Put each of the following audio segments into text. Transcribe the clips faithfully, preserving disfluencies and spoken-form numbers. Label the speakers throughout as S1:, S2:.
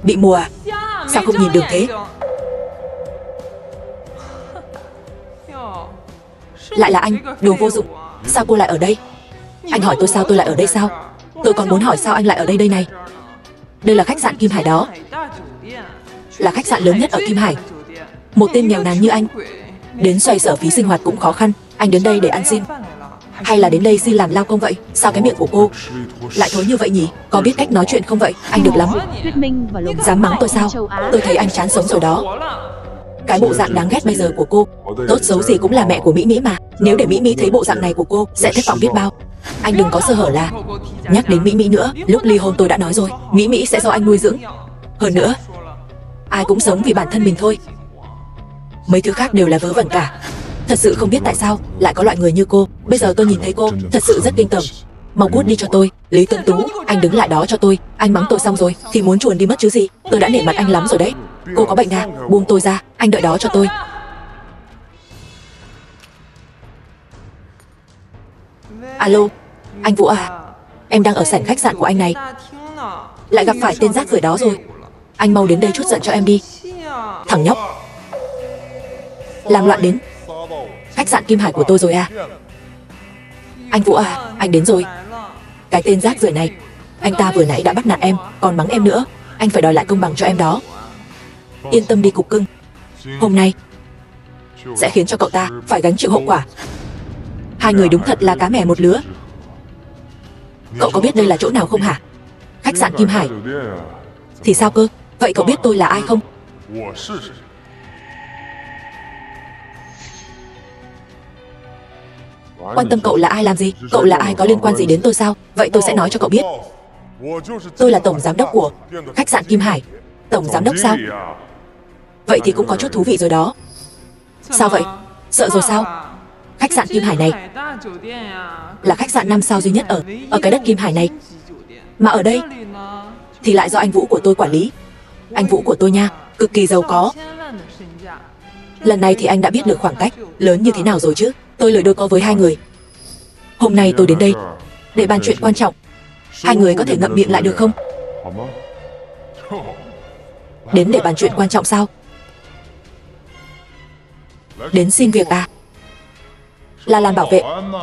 S1: Bị mù à? Sao không nhìn đường thế? Lại là anh, đồ vô dụng. Sao cô lại ở đây? Anh hỏi tôi sao tôi lại ở đây sao? Tôi còn muốn hỏi sao anh lại ở đây đây này. Đây là khách sạn Kim Hải đó. Là khách sạn lớn nhất ở Kim Hải. Một tên nghèo nàn như anh đến xoay sở phí sinh hoạt cũng khó khăn. Anh đến đây để ăn xin hay là đến đây xin làm lao công vậy? Sao cái miệng của cô lại thối như vậy nhỉ? Có biết cách nói chuyện không vậy? Anh được lắm. Dám mắng tôi sao? Tôi thấy anh chán sống rồi đó. Cái bộ dạng đáng ghét bây giờ của cô, tốt xấu gì cũng là mẹ của Mỹ Mỹ mà. Nếu để Mỹ Mỹ thấy bộ dạng này của cô sẽ thất vọng biết bao. Anh đừng có sơ hở là nhắc đến Mỹ Mỹ nữa. Lúc ly hôn tôi đã nói rồi, Mỹ Mỹ sẽ do anh nuôi dưỡng. Hơn nữa, ai cũng sống vì bản thân mình thôi. Mấy thứ khác đều là vớ vẩn cả. Thật sự không biết tại sao lại có loại người như cô. Bây giờ tôi nhìn thấy cô thật sự rất kinh tởm. Mau cút đi cho tôi. Lý Tuấn Tú, anh đứng lại đó cho tôi. Anh mắng tôi xong rồi thì muốn chuồn đi mất chứ gì. Tôi đã nể mặt anh lắm rồi đấy. Cô có bệnh à? Buông tôi ra. Anh đợi đó cho tôi. Alo, anh Vũ à? Em đang ở sảnh khách sạn của anh này. Lại gặp phải tên rác rưởi đó rồi. Anh mau đến đây chút giận cho em đi. Thằng nhóc làm loạn đến khách sạn Kim Hải của tôi rồi à? Anh Vũ à, anh đến rồi. Cái tên rác rưởi này, anh ta vừa nãy đã bắt nạt em, còn mắng em nữa. Anh phải đòi lại công bằng cho em đó. Yên tâm đi cục cưng. Hôm nay sẽ khiến cho cậu ta phải gánh chịu hậu quả. Hai người đúng thật là cá mè một lứa. Cậu có biết đây là chỗ nào không hả? Khách sạn Kim Hải. Thì sao cơ? Vậy cậu biết tôi là ai không? Quan tâm cậu là ai làm gì? Cậu là ai có liên quan gì đến tôi sao? Vậy tôi sẽ nói cho cậu biết. Tôi là tổng giám đốc của khách sạn Kim Hải. Tổng giám đốc sao? Vậy thì cũng có chút thú vị rồi đó. Sao vậy? Sợ rồi sao? Khách sạn Kim Hải này là khách sạn năm sao duy nhất ở ở cái đất Kim Hải này. Mà ở đây thì lại do anh Vũ của tôi quản lý. Anh Vũ của tôi nha, cực kỳ giàu có. Lần này thì anh đã biết được khoảng cách lớn như thế nào rồi chứ. Tôi lời đôi co với hai người. Hôm nay tôi đến đây để bàn chuyện quan trọng. Hai người có thể ngậm miệng lại được không? Đến để bàn chuyện quan trọng sao? Đến xin việc à? Là làm bảo vệ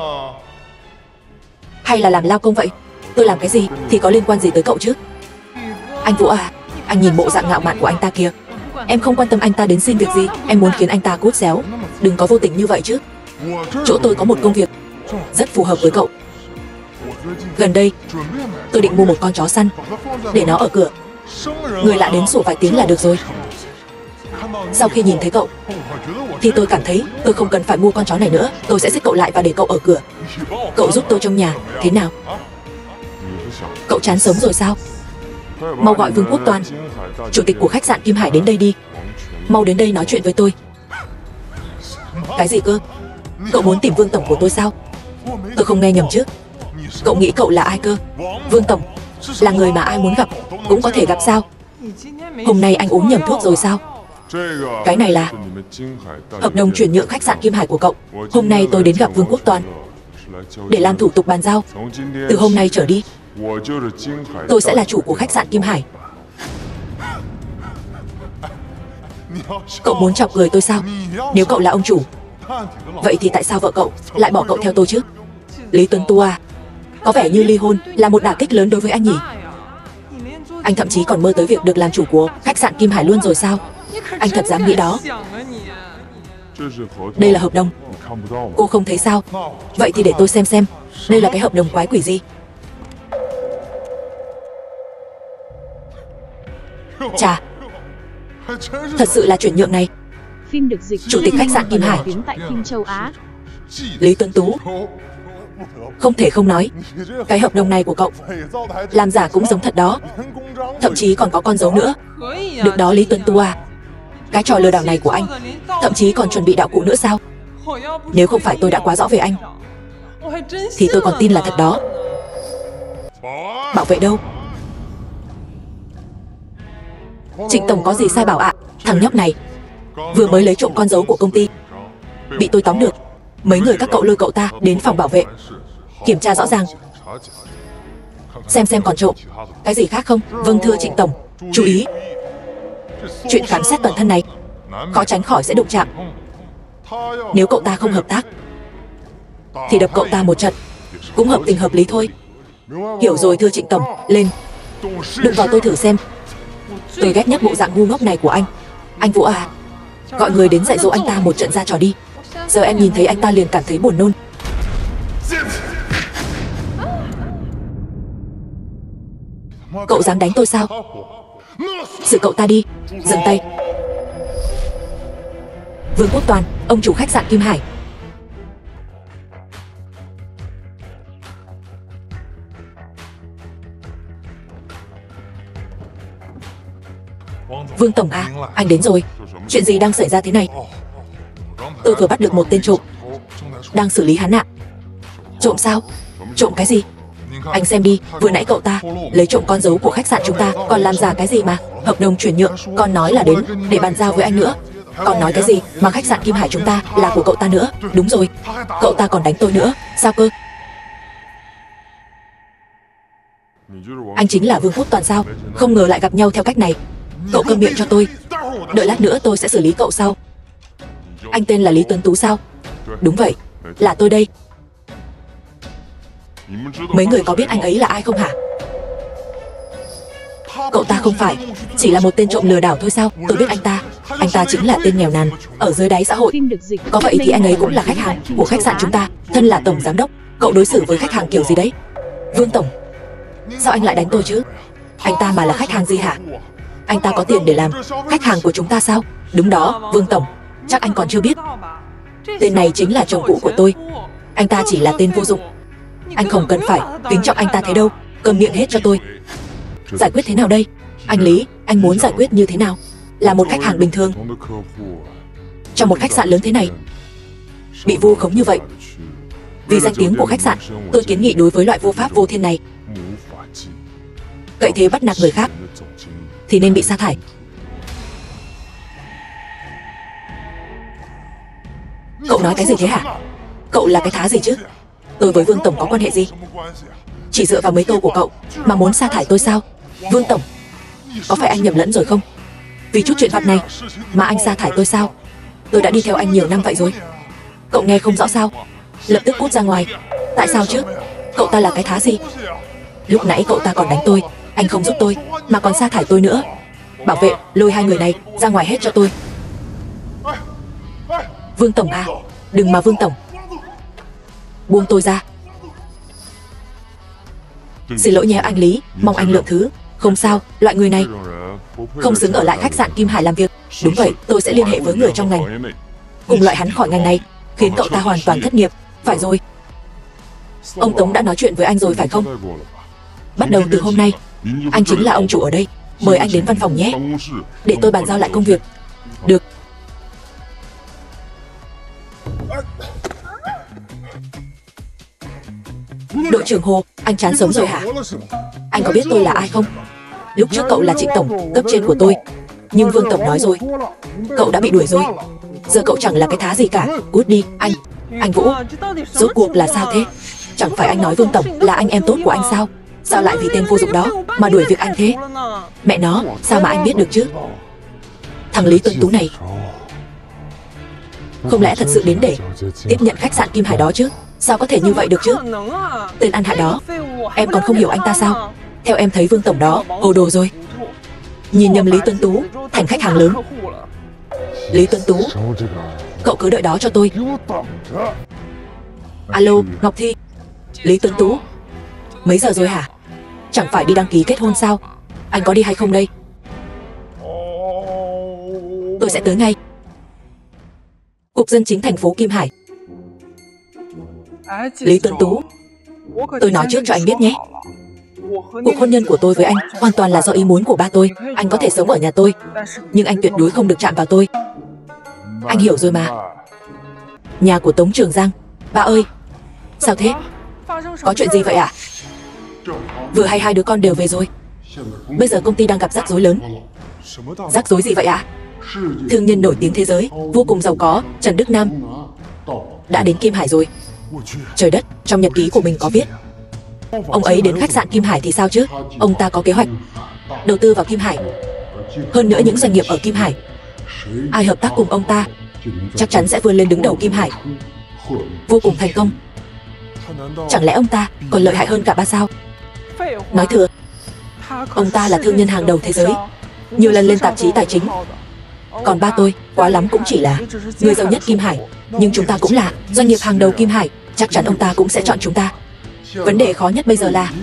S1: hay là làm lao công vậy? Tôi làm cái gì thì có liên quan gì tới cậu chứ? Anh Vũ à, anh nhìn bộ dạng ngạo mạn của anh ta kìa. Em không quan tâm anh ta đến xin việc gì. Em muốn khiến anh ta cút xéo. Đừng có vô tình như vậy chứ. Chỗ tôi có một công việc rất phù hợp với cậu. Gần đây tôi định mua một con chó săn để nó ở cửa. Người lạ đến sủa vài tiếng là được rồi. Sau khi nhìn thấy cậu thì tôi cảm thấy tôi không cần phải mua con chó này nữa. Tôi sẽ xích cậu lại và để cậu ở cửa. Cậu giúp tôi trong nhà, thế nào? Cậu chán sống rồi sao? Mau gọi Vương Quốc Toàn, chủ tịch của khách sạn Kim Hải đến đây đi. Mau đến đây nói chuyện với tôi. Cái gì cơ? Cậu muốn tìm Vương Tổng của tôi sao? Tôi không nghe nhầm chứ? Cậu nghĩ cậu là ai cơ? Vương Tổng là người mà ai muốn gặp cũng có thể gặp sao? Hôm nay anh uống nhầm thuốc rồi sao? Cái này là hợp đồng chuyển nhượng khách sạn Kim Hải của cậu. Hôm nay tôi đến gặp Vương Quốc Toàn để làm thủ tục bàn giao. Từ hôm nay trở đi, tôi sẽ là chủ của khách sạn Kim Hải. Cậu muốn chọc cười tôi sao? Nếu cậu là ông chủ, vậy thì tại sao vợ cậu lại bỏ cậu theo tôi chứ? Lý Tuấn Tú à, có vẻ như ly hôn là một đả kích lớn đối với anh nhỉ? Anh thậm chí còn mơ tới việc được làm chủ của khách sạn Kim Hải luôn rồi sao? Anh thật dám nghĩ đó? Đây là hợp đồng. Cô không thấy sao? Vậy thì để tôi xem xem đây là cái hợp đồng quái quỷ gì. Chà, thật sự là chuyển nhượng này.
S2: Phim được dịch
S1: Chủ tịch khách sạn Kim Hải,
S2: tại phim châu Á.
S1: Lý Tuấn Tú. Không thể không nói, cái hợp đồng này của cậu làm giả cũng giống thật đó. Thậm chí còn có con dấu nữa. Được đó Lý Tuấn Tú à, cái trò lừa đảo này của anh thậm chí còn chuẩn bị đạo cụ nữa sao? Nếu không phải tôi đã quá rõ về anh thì tôi còn tin là thật đó. Bảo vệ đâu? Trịnh Tổng có gì sai bảo ạ? Thằng nhóc này vừa mới lấy trộm con dấu của công ty, bị tôi tóm được. Mấy người các cậu lôi cậu ta đến phòng bảo vệ kiểm tra rõ ràng, xem xem còn trộm cái gì khác không. Vâng thưa Trịnh Tổng. Chú ý, Chuyện khám xét toàn thân này khó tránh khỏi sẽ đụng chạm. Nếu cậu ta không hợp tác thì đập cậu ta một trận cũng hợp tình hợp lý thôi. Hiểu rồi thưa Trịnh tổng. Lên, đụng vào tôi thử xem. Tôi ghét nhất bộ dạng ngu ngốc này của anh. Anh Vũ à, gọi người đến dạy dỗ anh ta một trận ra trò đi. Giờ em nhìn thấy anh ta liền cảm thấy buồn nôn. Cậu dám đánh tôi sao? Xử cậu ta đi. Dừng tay. Vương Quốc Toàn, ông chủ khách sạn Kim Hải. Vương tổng à, anh đến rồi. Chuyện gì đang xảy ra thế này? Tôi vừa bắt được một tên trộm, đang xử lý hắn ạ. Trộm sao? Trộm cái gì? Anh xem đi, vừa nãy cậu ta lấy trộm con dấu của khách sạn chúng ta. Còn làm giả cái gì mà? Hợp đồng chuyển nhượng, còn nói là đến để bàn giao với anh nữa. Còn nói cái gì mà khách sạn Kim Hải chúng ta là của cậu ta nữa. Đúng rồi, cậu ta còn đánh tôi nữa. Sao cơ? Anh chính là Vương Quốc Toàn sao? Không ngờ lại gặp nhau theo cách này. Cậu câm miệng cho tôi. Đợi lát nữa tôi sẽ xử lý cậu sau. Anh tên là Lý Tuấn Tú sao? Đúng vậy, là tôi đây. Mấy người có biết anh ấy là ai không hả? Cậu ta không phải chỉ là một tên trộm lừa đảo thôi sao? Tôi biết anh ta. Anh ta chính là tên nghèo nàn ở dưới đáy xã hội. Có vậy thì anh ấy cũng là khách hàng của khách sạn chúng ta. Thân là tổng giám đốc, cậu đối xử với khách hàng kiểu gì đấy? Vương tổng, sao anh lại đánh tôi chứ? Anh ta mà là khách hàng gì hả? Anh ta có tiền để làm khách hàng của chúng ta sao? Đúng đó, Vương tổng, chắc anh còn chưa biết. Tên này chính là chồng cũ của tôi. Anh ta chỉ là tên vô dụng. Anh không cần phải kính trọng anh ta thế đâu. Câm miệng hết cho tôi. Giải quyết thế nào đây? Anh Lý, anh muốn giải quyết như thế nào? Là một khách hàng bình thường trong một khách sạn lớn thế này bị vu khống như vậy, vì danh tiếng của khách sạn, tôi kiến nghị đối với loại vô pháp vô thiên này, cậy thế bắt nạt người khác thì nên bị sa thải. Cậu nói cái gì thế hả? Cậu là cái thá gì chứ? Tôi với Vương tổng có quan hệ gì? Chỉ dựa vào mấy câu của cậu mà muốn sa thải tôi sao? Vương tổng, có phải anh nhầm lẫn rồi không? Vì chút chuyện vặt này mà anh sa thải tôi sao? Tôi đã đi theo anh nhiều năm vậy rồi. Cậu nghe không rõ sao? Lập tức cút ra ngoài. Tại sao chứ? Cậu ta là cái thá gì? Lúc nãy cậu ta còn đánh tôi, anh không giúp tôi mà còn sa thải tôi nữa. Bảo vệ lôi hai người này ra ngoài hết cho tôi. Vương tổng à, đừng mà Vương tổng. Buông tôi ra. Xin lỗi nhé anh Lý, mong anh lượng thứ. Không sao, loại người này không xứng ở lại khách sạn Kim Hải làm việc. Đúng vậy, tôi sẽ liên hệ với người trong ngành cùng loại hắn khỏi ngành này, khiến cậu ta hoàn toàn thất nghiệp. Phải rồi, ông Tống đã nói chuyện với anh rồi phải không? Bắt đầu từ hôm nay, anh chính là ông chủ ở đây. Mời anh đến văn phòng nhé, để tôi bàn giao lại công việc. Được. Đội trưởng Hồ, anh chán sống rồi hả? Anh có biết tôi là ai không? Lúc trước cậu là Trịnh tổng, cấp trên của tôi. Nhưng Vương tổng nói rồi, cậu đã bị đuổi rồi. Giờ cậu chẳng là cái thá gì cả. Cút đi, anh. Anh Vũ, rốt cuộc là sao thế? Chẳng phải anh nói Vương tổng là anh em tốt của anh sao? Sao lại vì tên vô dụng đó mà đuổi việc anh thế? Mẹ nó, sao mà anh biết được chứ? Thằng Lý Tuấn Tú này không lẽ thật sự đến để tiếp nhận khách sạn Kim Hải đó chứ? Sao có thể như vậy được chứ? Tên ăn hại đó, em còn không hiểu anh ta sao? Theo em thấy Vương tổng đó hồ đồ rồi, nhìn nhầm Lý Tuấn Tú thành khách hàng lớn. Lý Tuấn Tú, cậu cứ đợi đó cho tôi. Alo, Ngọc Thi. Lý Tuấn Tú, mấy giờ rồi hả? Chẳng phải đi đăng ký kết hôn sao? Anh có đi hay không đây? Tôi sẽ tới ngay. Cục Dân chính thành phố Kim Hải. Lý Tuấn Tú, tôi nói trước cho anh biết nhé, cuộc hôn nhân của tôi với anh hoàn toàn là do ý muốn của ba tôi. Anh có thể sống ở nhà tôi, nhưng anh tuyệt đối không được chạm vào tôi. Anh hiểu rồi mà. Nhà của Tống Trường Giang. Ba ơi, sao thế? Có chuyện gì vậy ạ? Vừa hay hai đứa con đều về rồi. Bây giờ công ty đang gặp rắc rối lớn. Rắc rối gì vậy ạ? Thương nhân nổi tiếng thế giới, vô cùng giàu có, Trần Đức Nam đã đến Kim Hải rồi. Trời đất, trong nhật ký của mình có viết ông ấy đến khách sạn Kim Hải thì sao chứ? Ông ta có kế hoạch đầu tư vào Kim Hải, Hơn nữa những doanh nghiệp ở Kim Hải, ai hợp tác cùng ông ta chắc chắn sẽ vươn lên đứng đầu Kim Hải, vô cùng thành công. Chẳng lẽ ông ta còn lợi hại hơn cả ba sao? Nói thừa, ông ta là thương nhân hàng đầu thế giới, nhiều lần lên tạp chí tài chính. Còn ba tôi, quá lắm cũng chỉ là người giàu nhất Kim Hải. Nhưng chúng ta cũng là doanh nghiệp hàng đầu Kim Hải, chắc chắn ông ta cũng sẽ chọn chúng ta. Vấn đề khó nhất bây giờ là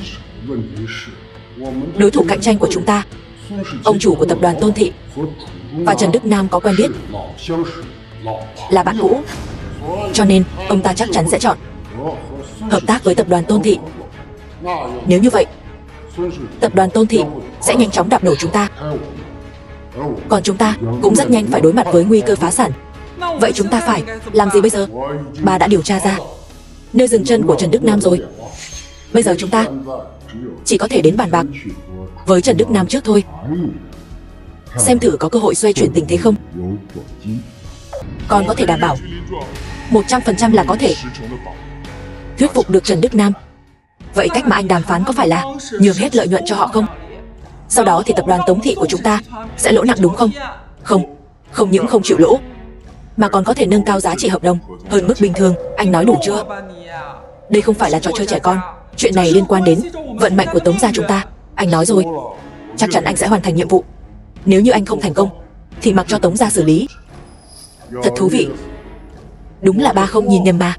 S1: đối thủ cạnh tranh của chúng ta, ông chủ của tập đoàn Tôn Thị và Trần Đức Nam có quen biết, là bạn cũ. Cho nên ông ta chắc chắn sẽ chọn hợp tác với tập đoàn Tôn Thị. Nếu như vậy, tập đoàn Tôn Thị sẽ nhanh chóng đạp đổ chúng ta. Còn chúng ta cũng rất nhanh phải đối mặt với nguy cơ phá sản. Vậy chúng ta phải làm gì bây giờ? Bà đã điều tra ra nơi dừng chân của Trần Đức Nam rồi. Bây giờ chúng ta chỉ có thể đến bàn bạc với Trần Đức Nam trước thôi, xem thử có cơ hội xoay chuyển tình thế không. Còn có thể đảm bảo một trăm phần trăm là có thể thuyết phục được Trần Đức Nam. Vậy cách mà anh đàm phán có phải là nhường hết lợi nhuận cho họ không? Sau đó thì tập đoàn Tống Thị của chúng ta sẽ lỗ nặng đúng không? Không, không những không chịu lỗ, mà còn có thể nâng cao giá trị hợp đồng hơn mức bình thường. Anh nói đủ chưa? Đây không phải là trò chơi trẻ con. Chuyện này liên quan đến vận mệnh của Tống gia chúng ta. Anh nói rồi, chắc chắn anh sẽ hoàn thành nhiệm vụ. Nếu như anh không thành công thì mặc cho Tống gia xử lý. Thật thú vị. Đúng là ba không nhìn nhầm mà.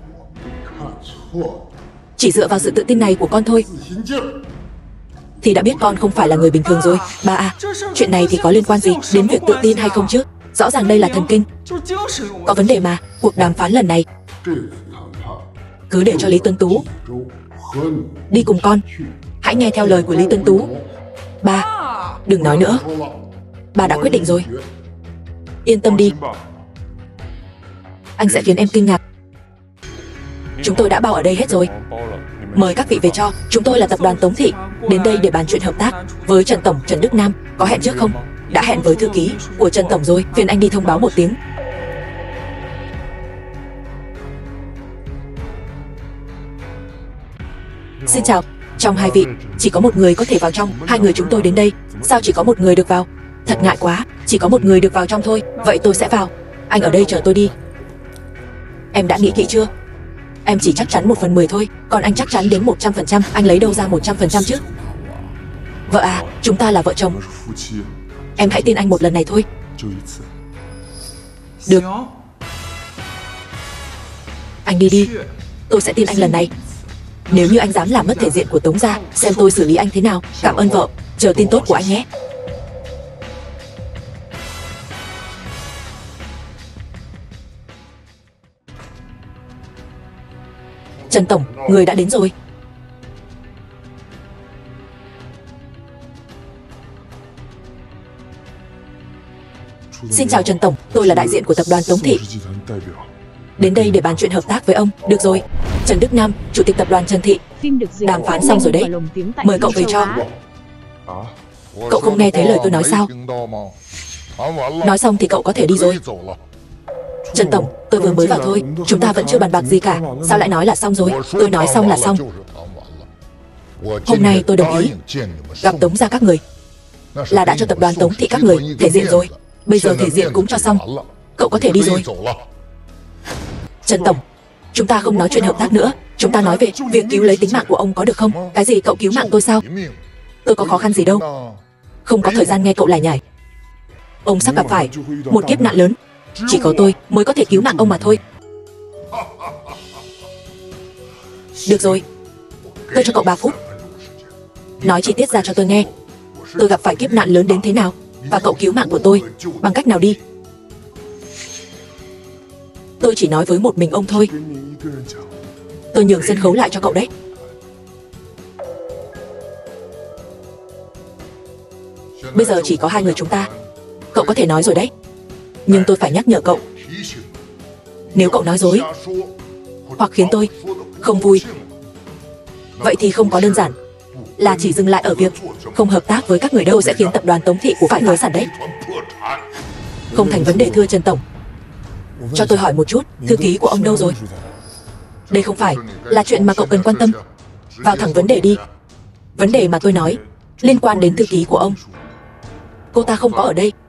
S1: Chỉ dựa vào sự tự tin này của con thôi thì đã biết con không phải là người bình thường rồi. Ba à, chuyện này thì có liên quan gì đến việc tự tin hay không chứ? Rõ ràng đây là thần kinh. Có vấn đề mà. Cuộc đàm phán lần này cứ để cho Lý Tuấn Tú đi cùng con. Hãy nghe theo lời của Lý Tuấn Tú. Ba, đừng nói nữa. Ba đã quyết định rồi. Yên tâm đi, anh sẽ khiến em kinh ngạc. Chúng tôi đã bao ở đây hết rồi. Mời các vị về cho. Chúng tôi là tập đoàn Tống Thị, đến đây để bàn chuyện hợp tác với Trần Tổng Trần Đức Nam. Có hẹn trước không? Đã hẹn với thư ký của Trần Tổng rồi. Phiền anh đi thông báo một tiếng. Xin chào. Trong hai vị, chỉ có một người có thể vào trong. Hai người chúng tôi đến đây, sao chỉ có một người được vào? Thật ngại quá, chỉ có một người được vào trong thôi. Vậy tôi sẽ vào. Anh ở đây chờ tôi đi. Em đã nghĩ kỹ chưa? Em chỉ chắc chắn một phần mười thôi, còn anh chắc chắn đến một trăm phần trăm. Anh lấy đâu ra một trăm phần trăm chứ? Vợ à, chúng ta là vợ chồng. Em hãy tin anh một lần này thôi. Được. Anh đi đi. Tôi sẽ tin anh lần này. Nếu như anh dám làm mất thể diện của Tống gia, xem tôi xử lý anh thế nào. Cảm ơn vợ. Chờ tin tốt của anh nhé. Trần Tổng, người đã đến rồi. Xin chào Trần Tổng, tôi là đại diện của tập đoàn Tống Thị, đến đây để bàn chuyện hợp tác với ông. Được rồi, Trần Đức Nam, chủ tịch tập đoàn Trần Thị. Đàm phán xong rồi đấy, mời cậu về cho. Cậu không nghe thấy lời tôi nói sao? Nói xong thì cậu có thể đi rồi. Trần Tổng, tôi vừa mới vào thôi, chúng ta vẫn chưa bàn bạc gì cả. Sao lại nói là xong rồi? Tôi nói xong là xong. Hôm nay tôi đồng ý gặp Tống gia các người, là đã cho tập đoàn Tống Thị các người thể diện rồi. Bây giờ thể diện cũng cho xong, cậu có thể đi rồi. Trần Tổng, chúng ta không nói chuyện hợp tác nữa. Chúng ta nói về việc cứu lấy tính mạng của ông có được không? Cái gì cậu cứu mạng tôi sao? Tôi có khó khăn gì đâu. Không có thời gian nghe cậu lải nhải. Ông sắp gặp phải một kiếp nạn lớn, chỉ có tôi mới có thể cứu mạng ông mà thôi. Được rồi, tôi cho cậu ba phút. Nói chi tiết ra cho tôi nghe. Tôi gặp phải kiếp nạn lớn đến thế nào, và cậu cứu mạng của tôi bằng cách nào đi. Tôi chỉ nói với một mình ông thôi. Tôi nhường sân khấu lại cho cậu đấy. Bây giờ chỉ có hai người chúng ta. Cậu có thể nói rồi đấy. Nhưng tôi phải nhắc nhở cậu, nếu cậu nói dối hoặc khiến tôi không vui, vậy thì không có đơn giản là chỉ dừng lại ở việc không hợp tác với các người đâu, sẽ khiến tập đoàn Tống Thị của phải phá sản đấy. Không thành vấn đề thưa Trần Tổng. Cho tôi hỏi một chút, thư ký của ông đâu rồi? Đây không phải là chuyện mà cậu cần quan tâm. Vào thẳng vấn đề đi. Vấn đề mà tôi nói liên quan đến thư ký của ông. Cô ta không có ở đây.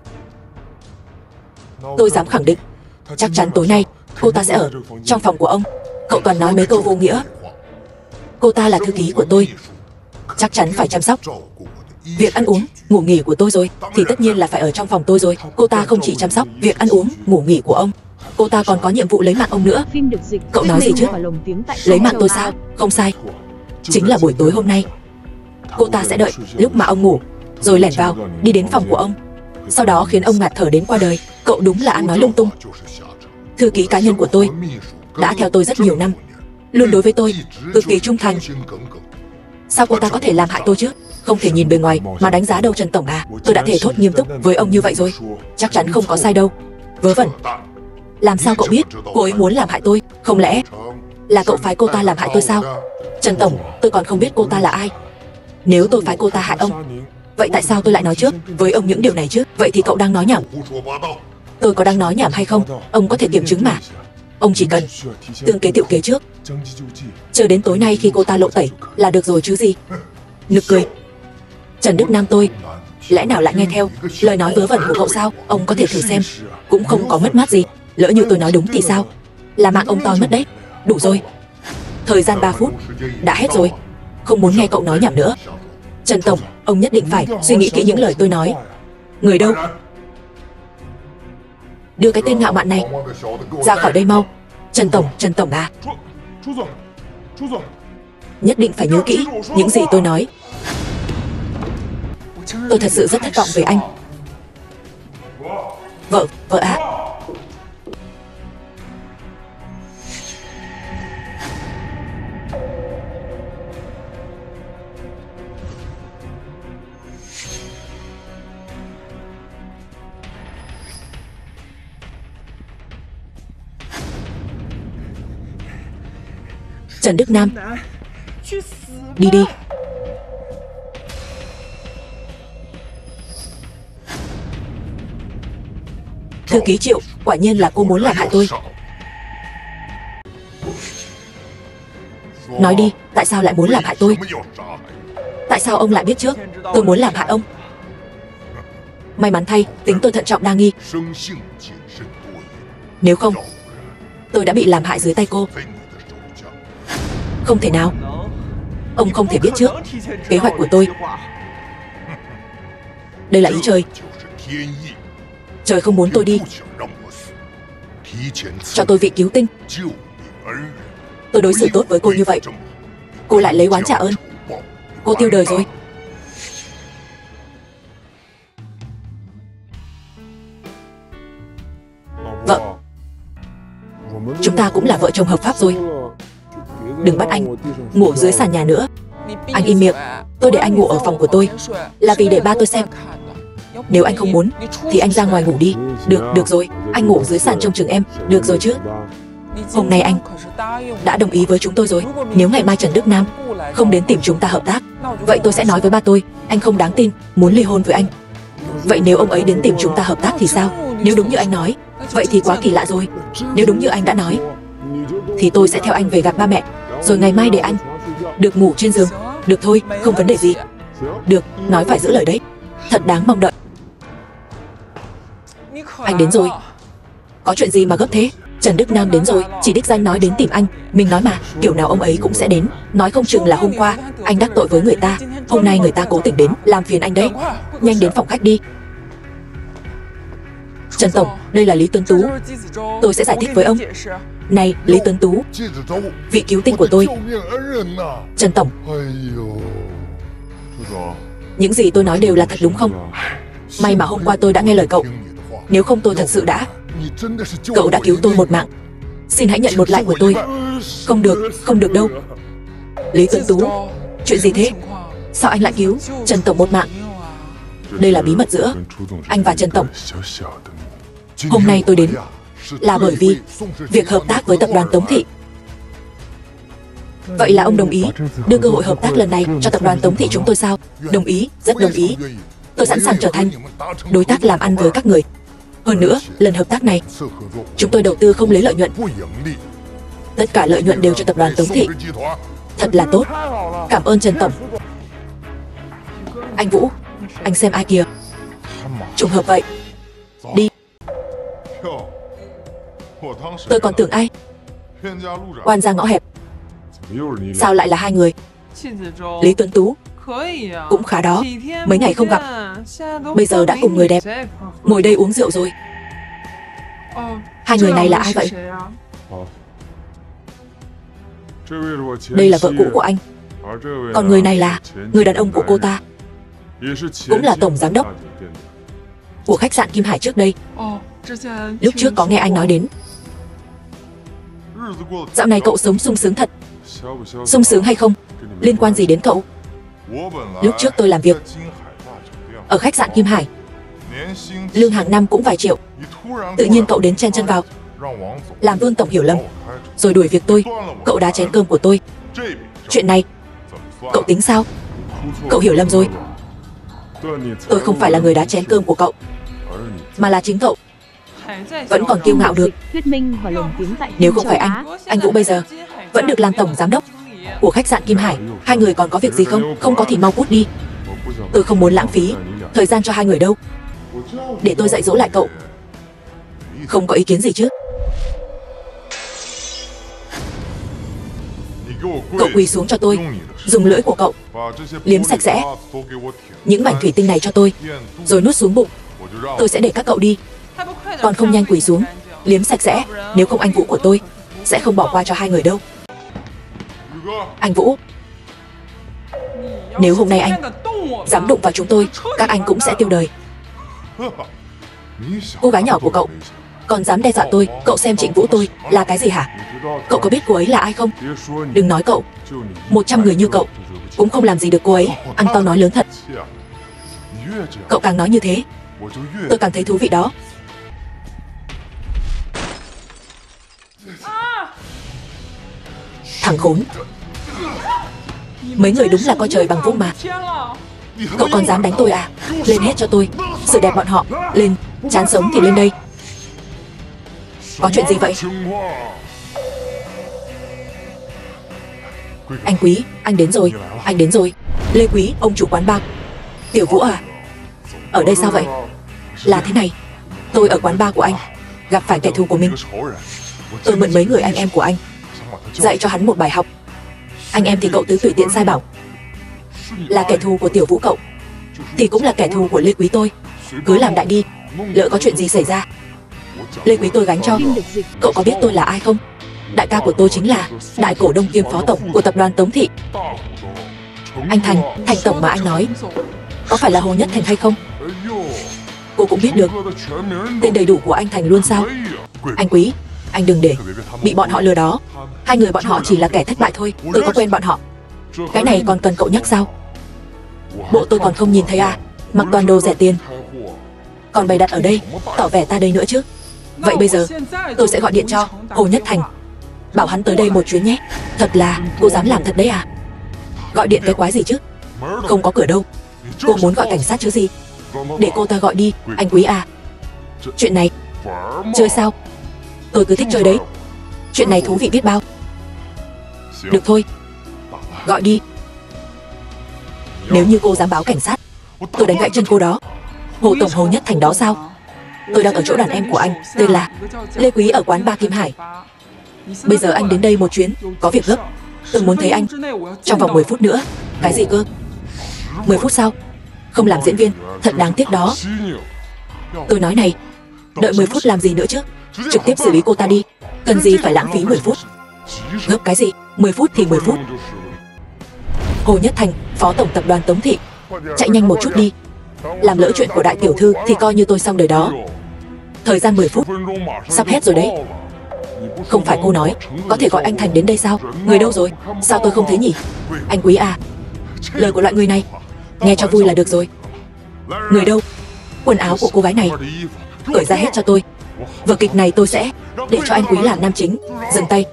S1: Tôi dám khẳng định, chắc chắn tối nay cô ta sẽ ở trong phòng của ông. Cậu toàn nói mấy câu vô nghĩa. Cô ta là thư ký của tôi, chắc chắn phải chăm sóc việc ăn uống, ngủ nghỉ của tôi rồi, thì tất nhiên là phải ở trong phòng tôi rồi. Cô ta không chỉ chăm sóc việc ăn uống, ngủ nghỉ của ông, cô ta còn có nhiệm vụ lấy mạng ông nữa.
S2: Phim được dịch.
S1: Cậu nói gì chứ? Lấy mạng tôi sao? Không sai. Chính là buổi tối hôm nay, cô ta sẽ đợi lúc mà ông ngủ, rồi lẻn vào, đi đến phòng của ông, sau đó khiến ông ngạt thở đến qua đời. Cậu đúng là ăn nói lung tung. Thư ký cá nhân của tôi đã theo tôi rất nhiều năm, luôn đối với tôi cực kỳ trung thành. Sao cô ta có thể làm hại tôi chứ? Không thể nhìn bề ngoài mà đánh giá đâu Trần Tổng à. Tôi đã thề thốt nghiêm túc với ông như vậy rồi, chắc chắn không có sai đâu. Vớ vẩn. Làm sao cậu biết cô ấy muốn làm hại tôi? Không lẽ là cậu phái cô ta làm hại tôi sao? Trần Tổng, tôi còn không biết cô ta là ai. Nếu tôi phái cô ta hại ông, vậy tại sao tôi lại nói trước với ông những điều này chứ? Vậy thì cậu đang nói nhảm. Tôi có đang nói nhảm hay không? Ông có thể kiểm chứng mà. Ông chỉ cần tương kế tiệu kế trước, chờ đến tối nay khi cô ta lộ tẩy là được rồi chứ gì. Nực cười. Trần Đức Nam tôi lẽ nào lại nghe theo lời nói vớ vẩn của cậu sao? Ông có thể thử xem, cũng không có mất mát gì. Lỡ như tôi nói đúng thì sao? Là mạng ông toi mất đấy. Đủ rồi. Thời gian ba phút đã hết rồi. Không muốn nghe cậu nói nhảm nữa. Trần Tổng, ông nhất định phải suy nghĩ kỹ những lời tôi nói. Người đâu? Đưa cái tên ngạo mạn này ra khỏi đây mau. Trần Tổng, Trần Tổng à. Nhất định phải nhớ kỹ những gì tôi nói. Tôi thật sự rất thất vọng về anh. Vợ, vợ à. Trần Đức Nam, đi đi. Thư ký Triệu, quả nhiên là cô muốn làm hại tôi. Nói đi, tại sao lại muốn làm hại tôi? Tại sao ông lại biết trước tôi muốn làm hại ông? May mắn thay, tính tôi thận trọng đa nghi. Nếu không, tôi đã bị làm hại dưới tay cô. Không thể nào. Ông không thể biết trước kế hoạch của tôi. Đây là ý trời. Trời không muốn tôi đi, cho tôi vị cứu tinh. Tôi đối xử tốt với cô như vậy, cô lại lấy oán trả ơn. Cô tiêu đời rồi. Vợ, chúng ta cũng là vợ chồng hợp pháp rồi. Đừng bắt anh ngủ dưới sàn nhà nữa. Anh im miệng. Tôi để anh ngủ ở phòng của tôi là vì để ba tôi xem. Nếu anh không muốn thì anh ra ngoài ngủ đi. Được, được rồi. Anh ngủ dưới sàn trông chừng em. Được rồi chứ. Hôm nay anh đã đồng ý với chúng tôi rồi. Nếu ngày mai Trần Đức Nam không đến tìm chúng ta hợp tác, vậy tôi sẽ nói với ba tôi anh không đáng tin, muốn ly hôn với anh. Vậy nếu ông ấy đến tìm chúng ta hợp tác thì sao? Nếu đúng như anh nói, vậy thì quá kỳ lạ rồi. Nếu đúng như anh đã nói, thì tôi sẽ theo anh về gặp ba mẹ, rồi ngày mai để anh được ngủ trên giường. Được thôi, không vấn đề gì. Được, nói phải giữ lời đấy. Thật đáng mong đợi. Anh đến rồi. Có chuyện gì mà gấp thế? Trần Đức Nam đến rồi, chỉ đích danh nói đến tìm anh. Mình nói mà, kiểu nào ông ấy cũng sẽ đến. Nói không chừng là hôm qua anh đắc tội với người ta, hôm nay người ta cố tình đến làm phiền anh đấy. Nhanh đến phòng khách đi. Trần Tổng, đây là Lý Tuấn Tú. Tôi sẽ giải thích với ông. Này, Lý Tuấn Tú, vị cứu tinh của tôi. Trần Tổng, những gì tôi nói đều là thật đúng không? May mà hôm qua tôi đã nghe lời cậu. Nếu không tôi thật sự đã... Cậu đã cứu tôi một mạng. Xin hãy nhận một lại của tôi. Không được, không được đâu. Lý Tuấn Tú, chuyện gì thế? Sao anh lại cứu Trần Tổng một mạng? Đây là bí mật giữa anh và Trần Tổng. Hôm nay tôi đến là bởi vì việc hợp tác với tập đoàn Tống Thị. Vậy là ông đồng ý đưa cơ hội hợp tác lần này cho tập đoàn Tống Thị chúng tôi sao? Đồng ý, rất đồng ý. Tôi sẵn sàng trở thành đối tác làm ăn với các người. Hơn nữa, lần hợp tác này chúng tôi đầu tư không lấy lợi nhuận. Tất cả lợi nhuận đều cho tập đoàn Tống Thị. Thật là tốt. Cảm ơn Trần Tổng. Anh Vũ, anh xem ai kìa. Trùng hợp vậy. Đi. Tôi còn tưởng ai. Quan gia ngõ hẹp. Sao lại là hai người? Lý Tuấn Tú. Cũng khá đó. Mấy ngày không gặp, bây giờ đã cùng người đẹp ngồi đây uống rượu rồi. Hai người này là ai vậy? Đây là vợ cũ của anh. Còn người này là người đàn ông của cô ta, cũng là tổng giám đốc của khách sạn Kim Hải trước đây. Lúc trước có nghe anh nói đến. Dạo này cậu sống sung sướng thật. Sung sướng hay không liên quan gì đến cậu. Lúc trước tôi làm việc ở khách sạn Kim Hải, lương hàng năm cũng vài triệu. Tự nhiên cậu đến chen chân vào, làm Vương tổng hiểu lầm, rồi đuổi việc tôi. Cậu đá chén cơm của tôi. Chuyện này cậu tính sao? Cậu hiểu lầm rồi. Tôi không phải là người đá chén cơm của cậu, mà là chính cậu vẫn còn kiêu ngạo được. Nếu không phải anh, anh Vũ bây giờ vẫn được làm tổng giám đốc của khách sạn Kim Hải. Hai người còn có việc gì không? Không có thì mau cút đi. Tôi không muốn lãng phí thời gian cho hai người đâu. Để tôi dạy dỗ lại cậu. Không có ý kiến gì chứ? Cậu quỳ xuống cho tôi, dùng lưỡi của cậu liếm sạch sẽ những mảnh thủy tinh này cho tôi, rồi nuốt xuống bụng. Tôi sẽ để các cậu đi. Còn không nhanh quỳ xuống, liếm sạch sẽ. Nếu không anh Vũ của tôi sẽ không bỏ qua cho hai người đâu. Anh Vũ, nếu hôm nay anh dám đụng vào chúng tôi, các anh cũng sẽ tiêu đời. Cô gái nhỏ của cậu còn dám đe dọa tôi. Cậu xem Trịnh Vũ tôi là cái gì hả? Cậu có biết cô ấy là ai không? Đừng nói cậu, một trăm người như cậu cũng không làm gì được cô ấy. Ăn to nói lớn thật. Cậu càng nói như thế, tôi càng thấy thú vị đó. Thằng khốn. Mấy người đúng là coi trời bằng vung mà. Cậu còn dám đánh tôi à? Lên hết cho tôi sự đẹp bọn họ. Lên. Chán sống thì lên đây. Có chuyện gì vậy? Anh Quý, anh đến rồi. Anh đến rồi. Lê Quý, ông chủ quán bar. Tiểu Vũ à? Ở đây sao vậy? Là thế này, tôi ở quán bar của anh gặp phải kẻ thù của mình. Tôi mượn mấy người anh em của anh dạy cho hắn một bài học. Anh em thì cậu tứ tùy tiện sai bảo là kẻ thù của Tiểu Vũ cậu thì cũng là kẻ thù của Lê Quý tôi. Cứ làm đại đi, lỡ có chuyện gì xảy ra Lê Quý tôi gánh cho. Cậu có biết tôi là ai không? Đại ca của tôi chính là đại cổ đông kiêm phó tổng của tập đoàn Tống Thị. Anh Thành, Thành tổng mà anh nói, có phải là Hồ Nhất Thành hay không? Cô cũng biết được tên đầy đủ của anh Thành luôn sao? Anh Quý, anh đừng để bị bọn họ lừa đó. Hai người bọn họ chỉ là kẻ thất bại thôi. Tôi có quen bọn họ. Cái này còn cần cậu nhắc sao? Bộ tôi còn không nhìn thấy à? Mặc toàn đồ rẻ tiền, còn bày đặt ở đây, tỏ vẻ ta đây nữa chứ. Vậy bây giờ tôi sẽ gọi điện cho Hồ Nhất Thành, bảo hắn tới đây một chuyến nhé. Thật là, cô dám làm thật đấy à? Gọi điện cái quái gì chứ? Không có cửa đâu. Cô muốn gọi cảnh sát chứ gì? Để cô ta gọi đi, anh Quý à. Chuyện này chơi sao? Tôi cứ thích chơi đấy. Chuyện này thú vị biết bao. Được thôi, gọi đi. Nếu như cô dám báo cảnh sát, tôi đánh gãy chân cô đó. Hồ tổng Hồ Nhất Thành đó sao? Tôi đang ở chỗ đàn em của anh, tên là Lê Quý ở quán bar Kim Hải. Bây giờ anh đến đây một chuyến, có việc gấp. Tôi muốn thấy anh trong vòng mười phút nữa. Cái gì cơ? mười phút sao? Không làm diễn viên, thật đáng tiếc đó. Tôi nói này, đợi mười phút làm gì nữa chứ? Trực tiếp xử lý cô ta đi. Cần gì phải lãng phí mười phút? Gấp cái gì? mười phút thì mười phút. Hồ Nhất Thành, phó tổng tập đoàn Tống Thị, chạy nhanh một chút đi. Làm lỡ chuyện của đại tiểu thư thì coi như tôi xong đời đó. Thời gian mười phút sắp hết rồi đấy. Không phải cô nói có thể gọi anh Thành đến đây sao? Người đâu rồi? Sao tôi không thấy nhỉ? Anh Quý à, lời của loại người này nghe cho vui là được rồi. Người đâu? Quần áo của cô gái này cởi ra hết cho tôi. Vở kịch này tôi sẽ để cho anh Quý làm nam chính. Dừng tay.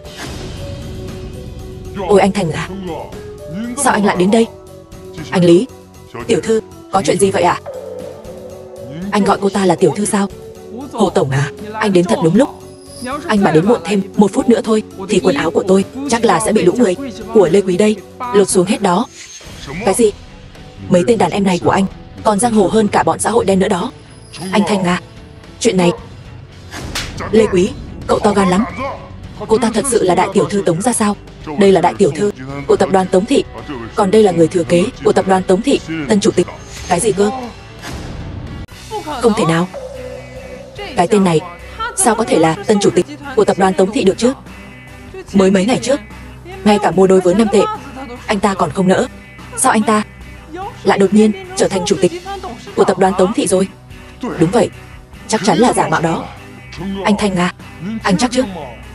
S1: Ôi anh Thành à, sao anh lại đến đây? Anh Lý, tiểu thư, có chuyện gì vậy ạ? À? Anh gọi cô ta là tiểu thư sao? Hồ tổng à, anh đến thật đúng lúc. Anh mà đến muộn thêm một phút nữa thôi thì quần áo của tôi chắc là sẽ bị lũ người của Lê Quý đây lột xuống hết đó. Cái gì? Mấy tên đàn em này của anh còn giang hồ hơn cả bọn xã hội đen nữa đó. Anh Thành à, chuyện này... Lê Quý, cậu to gan lắm. Cô ta thật sự là đại tiểu thư Tống gia sao? Đây là đại tiểu thư của tập đoàn Tống Thị, còn đây là người thừa kế của tập đoàn Tống Thị, tân chủ tịch. Cái gì cơ? Không thể nào. Cái tên này sao có thể là tân chủ tịch của tập đoàn Tống Thị được chứ? Mới mấy ngày trước, ngay cả mua đôi với năm tệ anh ta còn không nỡ. Sao anh ta lại đột nhiên trở thành chủ tịch của tập đoàn Tống Thị rồi? Đúng vậy, chắc chắn là giả mạo đó. Anh Thành à, anh chắc chứ?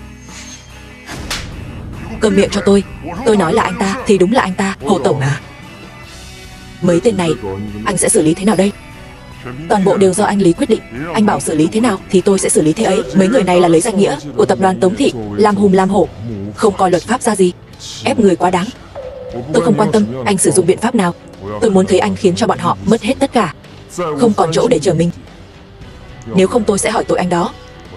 S1: Câm miệng cho tôi. Tôi nói là anh ta thì đúng là anh ta. Hồ tổng à, mấy tên này anh sẽ xử lý thế nào đây? Toàn bộ đều do anh Lý quyết định. Anh bảo xử lý thế nào thì tôi sẽ xử lý thế ấy. Mấy người này là lấy danh nghĩa của tập đoàn Tống Thị làm hùm làm hổ, không coi luật pháp ra gì, ép người quá đáng. Tôi không quan tâm anh sử dụng biện pháp nào. Tôi muốn thấy anh khiến cho bọn họ mất hết tất cả, không còn chỗ để chờ mình. Nếu không tôi sẽ hỏi tội anh đó.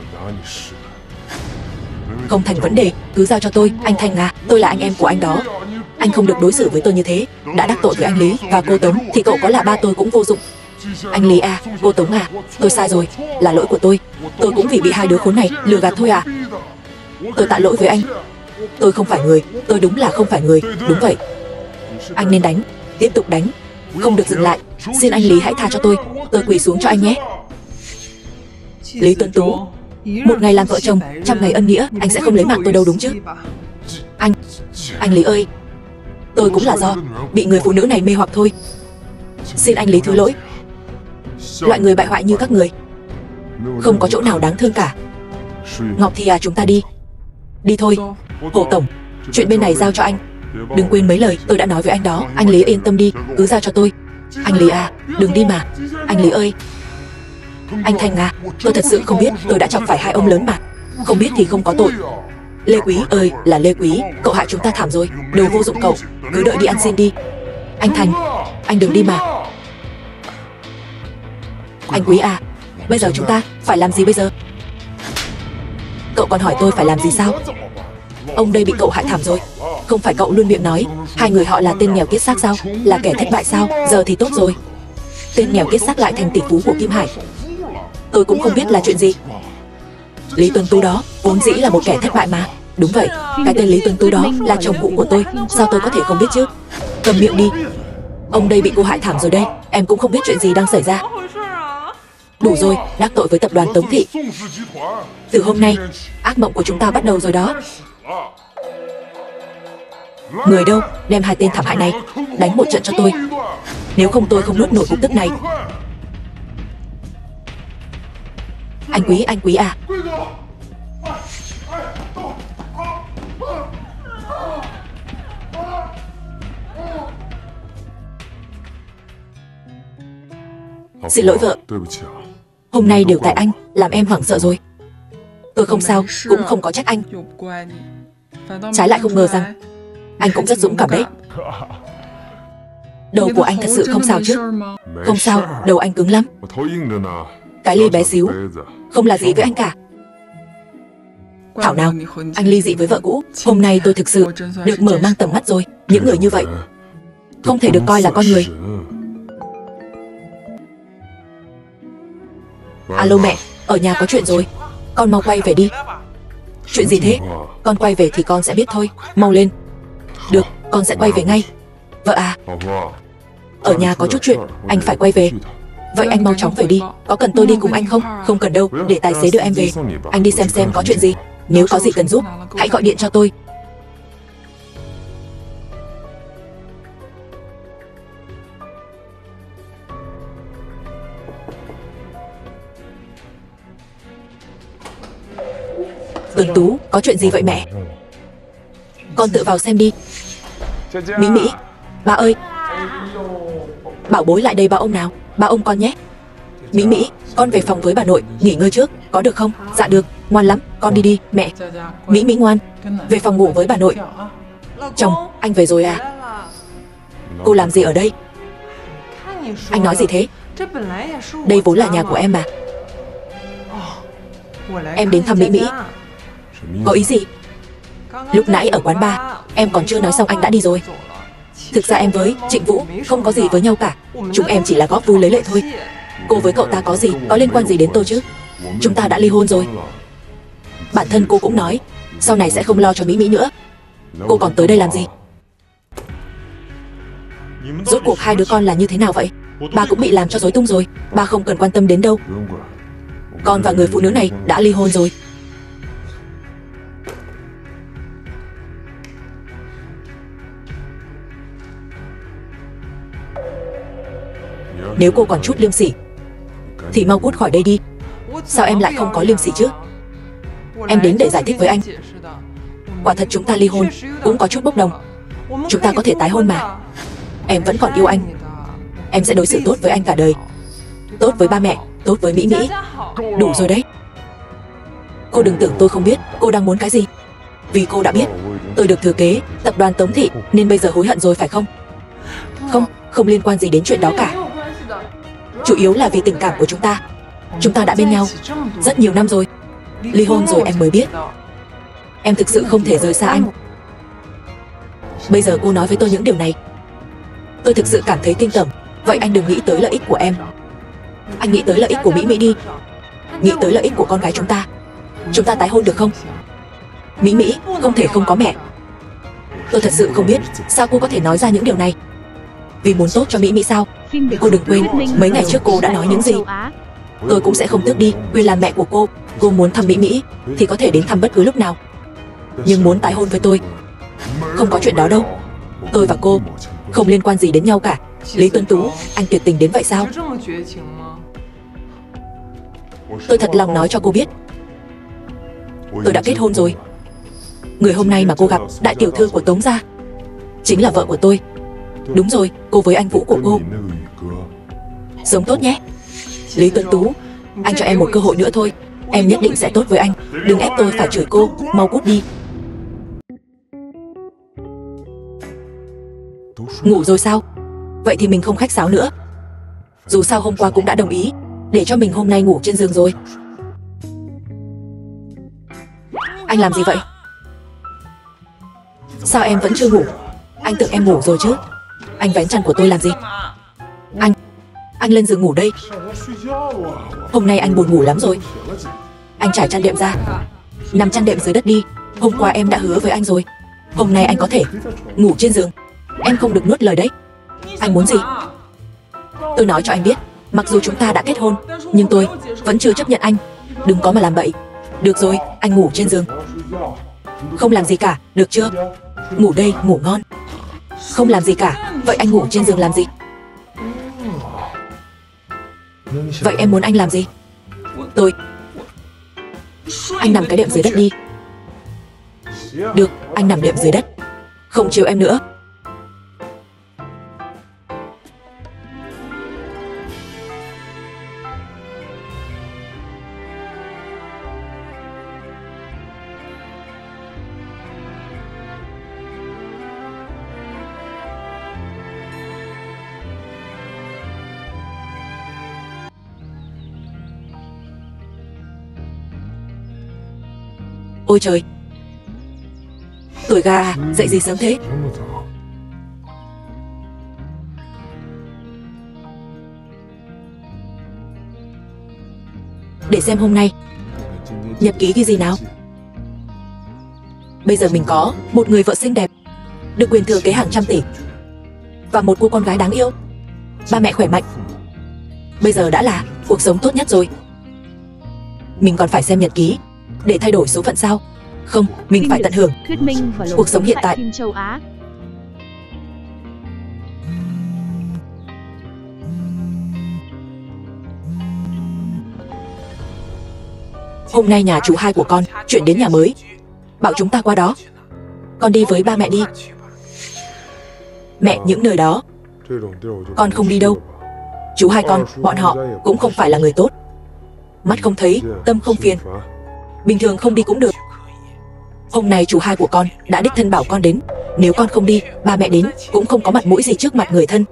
S1: Không thành vấn đề, cứ giao cho tôi. Anh Thành à, tôi là anh em của anh đó. Anh không được đối xử với tôi như thế. Đã đắc tội với anh Lý và cô Tống thì cậu có là ba tôi cũng vô dụng. Anh Lý à, cô Tống à, tôi sai rồi, là lỗi của tôi. Tôi cũng vì bị hai đứa khốn này lừa gạt thôi à. Tôi tạ lỗi với anh. Tôi không phải người, tôi đúng là không phải người. Đúng vậy. Anh nên đánh, tiếp tục đánh, không được dừng lại. Xin anh Lý hãy tha cho tôi. Tôi quỳ xuống cho anh nhé. Lý Tuấn Tú, một ngày làm vợ chồng, trăm ngày ân nghĩa. Anh sẽ không lấy mạng tôi đâu đúng chứ? Anh, anh Lý ơi, tôi cũng là do bị người phụ nữ này mê hoặc thôi. Xin anh Lý thứ lỗi. Loại người bại hoại như các người không có chỗ nào đáng thương cả. Ngọc thì à, chúng ta đi. Đi thôi. Hồ tổng, chuyện bên này giao cho anh. Đừng quên mấy lời tôi đã nói với anh đó. Anh Lý yên tâm đi, cứ giao cho tôi. Anh Lý à, đừng đi mà. Anh Lý ơi. Anh Thành à, tôi thật sự không biết tôi đã chọc phải hai ông lớn mà. Không biết thì không có tội. Lê Quý ơi, là Lê Quý, cậu hại chúng ta thảm rồi. Đồ vô dụng cậu, cứ đợi đi ăn xin đi. Anh Thành, anh đừng đi mà. Anh Quý à, bây giờ chúng ta phải làm gì bây giờ? Cậu còn hỏi tôi phải làm gì sao? Ông đây bị cậu hại thảm rồi. Không phải cậu luôn miệng nói hai người họ là tên nghèo kiết xác sao? Là kẻ thất bại sao? Giờ thì tốt rồi. Tên nghèo kiết xác lại thành tỷ phú của Kim Hải. Tôi cũng không biết là chuyện gì. Lý Tuấn Tú đó vốn dĩ là một kẻ thất bại mà. Đúng vậy, cái tên Lý Tuấn Tú đó là chồng cũ của tôi. Sao tôi có thể không biết chứ? Cầm miệng đi. Ông đây bị cô hại thảm rồi đây. Em cũng không biết chuyện gì đang xảy ra. Đủ rồi, đắc tội với tập đoàn Tống Thị. Từ hôm nay, ác mộng của chúng ta bắt đầu rồi đó. Người đâu, đem hai tên thảm hại này đánh một trận cho tôi. Nếu không tôi không nuốt nổi cục tức này. Anh Quý, anh Quý à. Xin lỗi vợ. Hôm nay đều tại anh, làm em hoảng sợ rồi. Tôi không sao, cũng không có trách anh. Trái lại không ngờ rằng anh cũng rất dũng cảm đấy. Đầu của anh thật sự không sao chứ? Không sao, đầu anh cứng lắm. Cái ly bé xíu không là gì với anh cả. Thảo nào, anh ly dị với vợ cũ. Hôm nay tôi thực sự được mở mang tầm mắt rồi. Những người như vậy không thể được coi là con người. Alo mẹ, ở nhà có chuyện rồi. Con mau quay về đi. Chuyện gì thế? Con quay về thì con sẽ biết thôi. Mau lên. Được, con sẽ quay về ngay. Vợ à, ở nhà có chút chuyện, anh phải quay về. Vậy anh mau chóng về đi. Có cần tôi đi cùng anh không? Không cần đâu, để tài xế đưa em về. Anh đi xem xem có chuyện gì. Nếu có gì cần giúp, hãy gọi điện cho tôi. Tuấn Tú, có chuyện gì vậy mẹ? Con tự vào xem đi. Mỹ Mỹ, ba ơi. Bảo bối lại đây ba ông nào. Ba ông con nhé. Mỹ Mỹ, con về phòng với bà nội, nghỉ ngơi trước, có được không? Dạ được, ngoan lắm, con đi đi, mẹ. Mỹ Mỹ ngoan, về phòng ngủ với bà nội. Chồng, anh về rồi à? Cô làm gì ở đây? Anh nói gì thế? Đây vốn là nhà của em mà. Em đến thăm Mỹ Mỹ. Có ý gì? Lúc nãy ở quán bar, em còn chưa nói xong anh đã đi rồi. Thực ra em với Trịnh Vũ không có gì với nhau cả. Chúng em chỉ là góp vui lấy lệ thôi. Cô với cậu ta có gì, có liên quan gì đến tôi chứ? Chúng ta đã ly hôn rồi. Bản thân cô cũng nói sau này sẽ không lo cho Mỹ Mỹ nữa. Cô còn tới đây làm gì? Rốt cuộc hai đứa con là như thế nào vậy? Ba cũng bị làm cho rối tung rồi. Ba không cần quan tâm đến đâu. Con và người phụ nữ này đã ly hôn rồi. Nếu cô còn chút liêm sỉ thì mau cút khỏi đây đi. Sao em lại không có liêm sỉ chứ? Em đến để giải thích với anh. Quả thật chúng ta ly hôn cũng có chút bốc đồng. Chúng ta có thể tái hôn mà. Em vẫn còn yêu anh. Em sẽ đối xử tốt với anh cả đời. Tốt với ba mẹ, tốt với Mỹ Mỹ. Đủ rồi đấy. Cô đừng tưởng tôi không biết cô đang muốn cái gì. Vì cô đã biết tôi được thừa kế tập đoàn Tống Thị nên bây giờ hối hận rồi phải không? Không, không liên quan gì đến chuyện đó cả. Chủ yếu là vì tình cảm của chúng ta. Chúng ta đã bên nhau rất nhiều năm rồi. Ly hôn rồi em mới biết em thực sự không thể rời xa anh. Bây giờ cô nói với tôi những điều này, tôi thực sự cảm thấy kinh tởm. Vậy anh đừng nghĩ tới lợi ích của em. Anh nghĩ tới lợi ích của Mỹ Mỹ đi. Nghĩ tới lợi ích của con gái chúng ta. Chúng ta tái hôn được không? Mỹ Mỹ không thể không có mẹ. Tôi thật sự không biết sao cô có thể nói ra những điều này. Vì muốn tốt cho Mỹ Mỹ sao? Cô đừng quên mấy ngày trước cô đã nói những gì. Tôi cũng sẽ không tước đi quyền làm mẹ của cô. Cô muốn thăm Mỹ Mỹ thì có thể đến thăm bất cứ lúc nào. Nhưng muốn tái hôn với tôi, không có chuyện đó đâu. Tôi và cô không liên quan gì đến nhau cả. Lý Tuấn Tú, anh tuyệt tình đến vậy sao? Tôi thật lòng nói cho cô biết, tôi đã kết hôn rồi. Người hôm nay mà cô gặp, đại tiểu thư của Tống gia, chính là vợ của tôi. Đúng rồi, cô với anh Vũ của cô. Sống tốt nhé. Lý Tuấn Tú, anh cho em một cơ hội nữa thôi. Em nhất định sẽ tốt với anh. Đừng ép tôi phải chửi cô. Mau cút đi. Ngủ rồi sao? Vậy thì mình không khách sáo nữa. Dù sao hôm qua cũng đã đồng ý để cho mình hôm nay ngủ trên giường rồi. Anh làm gì vậy? Sao em vẫn chưa ngủ? Anh tưởng em ngủ rồi chứ. Anh vén chăn của tôi làm gì? Anh Anh lên giường ngủ đây. Hôm nay anh buồn ngủ lắm rồi. Anh trải chăn đệm ra, nằm chăn đệm dưới đất đi. Hôm qua em đã hứa với anh rồi. Hôm nay anh có thể ngủ trên giường. Em không được nuốt lời đấy. Anh muốn gì? Tôi nói cho anh biết, mặc dù chúng ta đã kết hôn, nhưng tôi vẫn chưa chấp nhận anh. Đừng có mà làm bậy. Được rồi, anh ngủ trên giường. Không làm gì cả, được chưa? Ngủ đây, ngủ ngon. Không làm gì cả, vậy anh ngủ trên giường làm gì? Vậy em muốn anh làm gì? Tôi Anh nằm cái đệm dưới đất đi. Được, anh nằm đệm dưới đất. Không chiều em nữa. Ôi trời, tuổi gà à, dậy gì sớm thế? Để xem hôm nay nhật ký ghi gì nào. Bây giờ mình có một người vợ xinh đẹp, được quyền thừa kế hàng trăm tỷ, và một cô con gái đáng yêu. Ba mẹ khỏe mạnh. Bây giờ đã là cuộc sống tốt nhất rồi. Mình còn phải xem nhật ký để thay đổi số phận sao? Không, mình phải tận hưởng cuộc sống hiện tại. Hôm nay nhà chú hai của con chuyển đến nhà mới, bảo chúng ta qua đó. Con đi với ba mẹ đi. Mẹ, những nơi đó con không đi đâu. Chú hai con, bọn họ cũng không phải là người tốt. Mắt không thấy, tâm không phiền. Bình thường không đi cũng được. Hôm nay chú hai của con đã đích thân bảo con đến. Nếu con không đi, ba mẹ đến cũng không có mặt mũi gì trước mặt người thân.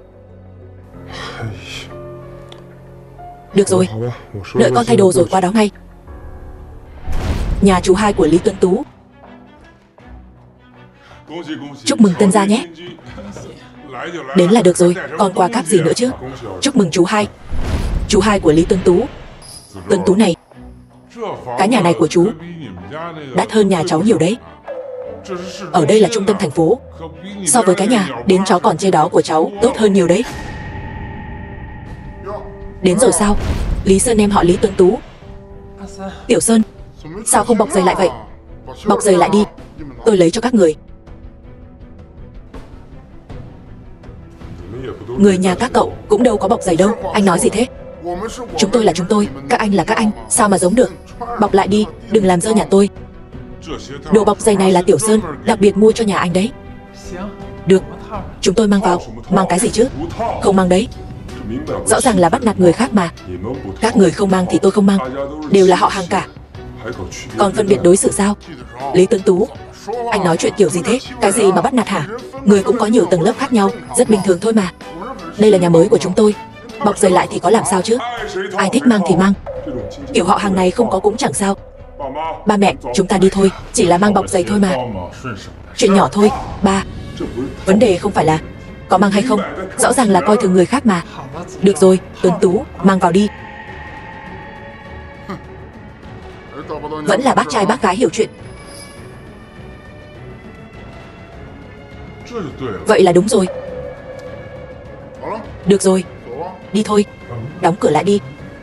S1: Được rồi, đợi con thay đồ rồi qua đó ngay. Nhà chú hai của Lý Tuấn Tú. Chúc mừng tân gia nhé. Đến là được rồi, còn quà cáp gì nữa chứ? Chúc mừng chú hai. Chú hai của Lý Tuấn Tú. Tuấn Tú này, cái nhà này của chú đắt hơn nhà cháu nhiều đấy. Ở đây là trung tâm thành phố, so với cái nhà đến chó còn chê đó của cháu tốt hơn nhiều đấy. Đến rồi sao? Lý Sơn em họ Lý Tuấn Tú. Tiểu Sơn, sao không bọc giày lại vậy? Bọc giày lại đi, tôi lấy cho các người. Người nhà các cậu cũng đâu có bọc giày đâu. Anh nói gì thế? Chúng tôi là chúng tôi, các anh là các anh, sao mà giống được? Bọc lại đi, đừng làm dơ nhà tôi. Đồ bọc giày này là Tiểu Sơn đặc biệt mua cho nhà anh đấy. Được, chúng tôi mang vào. Mang cái gì chứ? Không mang đấy. Rõ ràng là bắt nạt người khác mà. Các người không mang thì tôi không mang, đều là họ hàng cả. Còn phân biệt đối xử sao? Lý Tuấn Tú, anh nói chuyện kiểu gì thế? Cái gì mà bắt nạt hả? Người cũng có nhiều tầng lớp khác nhau, rất bình thường thôi mà. Đây là nhà mới của chúng tôi, bọc giày lại thì có làm sao chứ? Ai thích mang thì mang. Kiểu họ hàng này không có cũng chẳng sao. Ba mẹ, chúng ta đi thôi, chỉ là mang bọc giày thôi mà. Chuyện nhỏ thôi, ba. Vấn đề không phải là có mang hay không, rõ ràng là coi thường người khác mà. Được rồi, Tuấn Tú, mang vào đi. Vẫn là bác trai bác gái hiểu chuyện. Vậy là đúng rồi. Được rồi, đi thôi. Đóng cửa lại đi.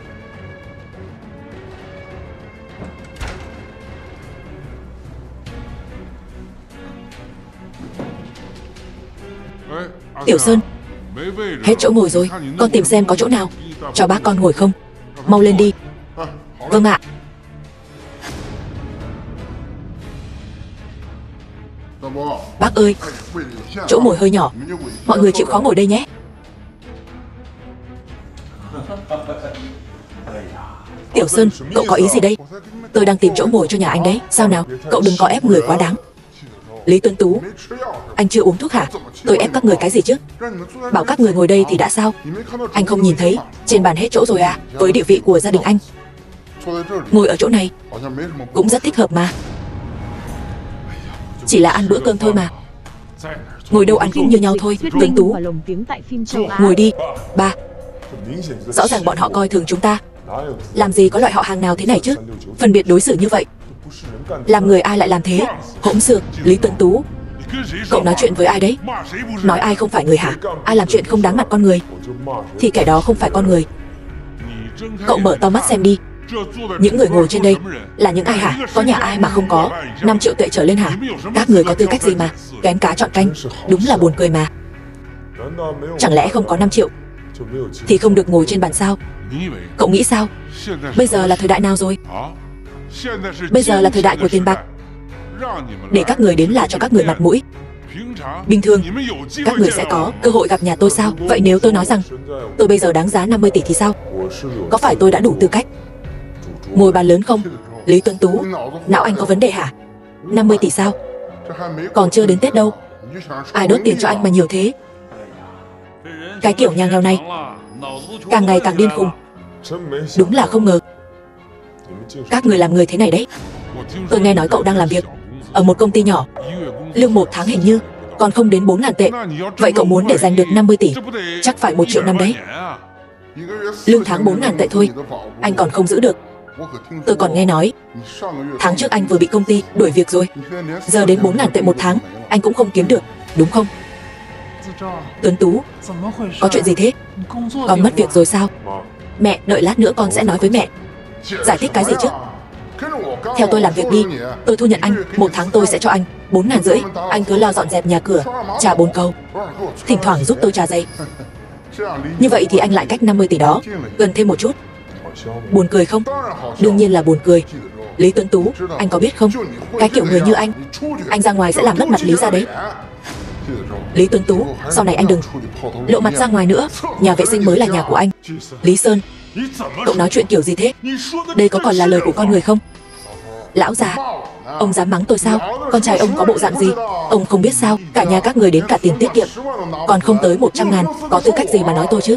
S1: Tiểu Sơn, hết chỗ ngồi rồi, con tìm xem có chỗ nào cho bác con ngồi không. Mau lên đi. Vâng ạ. Bác ơi, chỗ ngồi hơi nhỏ, mọi người chịu khó ngồi đây nhé. Tiểu Sơn, cậu có ý gì đây? Tôi đang tìm chỗ ngồi cho nhà anh đấy. Sao nào, cậu đừng có ép người quá đáng. Lý Tuấn Tú, anh chưa uống thuốc hả? Tôi ép các người cái gì chứ? Bảo các người ngồi đây thì đã sao? Anh không nhìn thấy trên bàn hết chỗ rồi à? Với địa vị của gia đình anh, ngồi ở chỗ này cũng rất thích hợp mà. Chỉ là ăn bữa cơm thôi mà. Ngồi đâu ăn cũng như nhau thôi. Tuấn Tú, ngồi đi. Ba, rõ ràng bọn họ coi thường chúng ta. Làm gì có loại họ hàng nào thế này chứ? Phân biệt đối xử như vậy, làm người ai lại làm thế? Hỗn xược. Lý Tuấn Tú, cậu nói chuyện với ai đấy? Nói ai không phải người hả? Ai làm chuyện không đáng mặt con người thì kẻ đó không phải con người. Cậu mở to mắt xem đi. Những người ngồi trên đây là những ai hả? Có nhà ai mà không có năm triệu tệ trở lên hả? Các người có tư cách gì mà kén cá chọn canh? Đúng là buồn cười mà. Chẳng lẽ không có năm triệu thì không được ngồi trên bàn sao? Cậu nghĩ sao? Bây giờ là thời đại nào rồi? Bây giờ là thời đại của tiền bạc. Để các người đến là cho các người mặt mũi. Bình thường các người sẽ có cơ hội gặp nhà tôi sao? Vậy nếu tôi nói rằng tôi bây giờ đáng giá năm mươi tỷ thì sao? Có phải tôi đã đủ tư cách ngồi bàn lớn không? Lý Tuấn Tú, não anh có vấn đề hả? năm mươi tỷ sao? Còn chưa đến Tết đâu, ai đốt tiền cho anh mà nhiều thế? Cái kiểu nhà nghèo này càng ngày càng điên khùng. Đúng là không ngờ các người làm người thế này đấy. Tôi nghe nói cậu đang làm việc ở một công ty nhỏ, lương một tháng hình như còn không đến bốn ngàn tệ. Vậy cậu muốn để giành được năm mươi tỷ chắc phải một triệu năm đấy. Lương tháng bốn ngàn tệ thôi anh còn không giữ được. Tôi còn nghe nói tháng trước anh vừa bị công ty đuổi việc rồi. Giờ đến bốn ngàn tệ một tháng anh cũng không kiếm được, đúng không? Tuấn Tú, có chuyện gì thế? Con mất việc rồi sao? Mẹ, đợi lát nữa con sẽ nói với mẹ. Giải thích cái gì chứ? Theo tôi làm việc đi. Tôi thu nhận anh, một tháng tôi sẽ cho anh bốn ngàn rưỡi. Anh cứ lo dọn dẹp nhà cửa, trả bồn cầu, thỉnh thoảng giúp tôi trà giày. Như vậy thì anh lại cách năm mươi tỷ đó gần thêm một chút. Buồn cười không? Đương nhiên là buồn cười. Lý Tuấn Tú, anh có biết không, cái kiểu người như anh, anh ra ngoài sẽ làm mất mặt Lý ra đấy. Lý Tuấn Tú, sau này anh đừng lộ mặt ra ngoài nữa. Nhà vệ sinh mới là nhà của anh. Lý Sơn, cậu nói chuyện kiểu gì thế? Đây có còn là lời của con người không? Lão già, ông dám mắng tôi sao? Con trai ông có bộ dạng gì? Ông không biết sao? Cả nhà các người đến cả tiền tiết kiệm còn không tới một trăm ngàn. Có tư cách gì mà nói tôi chứ?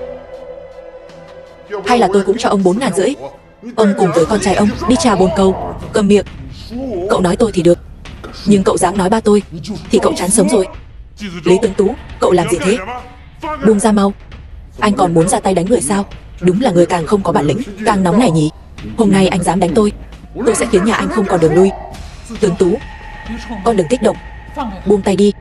S1: Hay là tôi cũng cho ông bốn ngàn rưỡi. Ông cùng với con trai ông đi trà bồn cầu. Cầm miệng. Cậu nói tôi thì được, nhưng cậu dám nói ba tôi thì cậu chán sống rồi. Lý Tuấn Tú, cậu làm gì thế? Buông ra mau. Anh còn muốn ra tay đánh người sao? Đúng là người càng không có bản lĩnh, càng nóng nảy nhỉ. Hôm nay anh dám đánh tôi, tôi sẽ khiến nhà anh không còn đường lui. Tướng Tú, con đừng kích động, buông tay đi.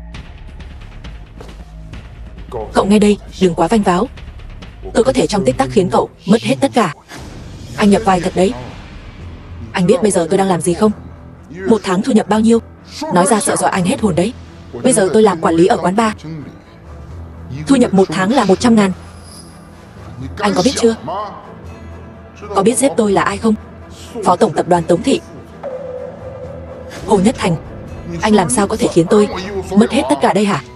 S1: Cậu nghe đây, đừng quá vanh váo. Tôi có thể trong tích tắc khiến cậu mất hết tất cả. Anh nhập vai thật đấy. Anh biết bây giờ tôi đang làm gì không? Một tháng thu nhập bao nhiêu? Nói ra sợ dọa anh hết hồn đấy. Bây giờ tôi làm quản lý ở quán bar. Thu nhập một tháng là một trăm ngàn. Anh có biết chưa? Có biết sếp tôi là ai không? Phó tổng tập đoàn Tống Thị, Hồ Nhất Thành. Anh làm sao có thể khiến tôi mất hết tất cả đây hả?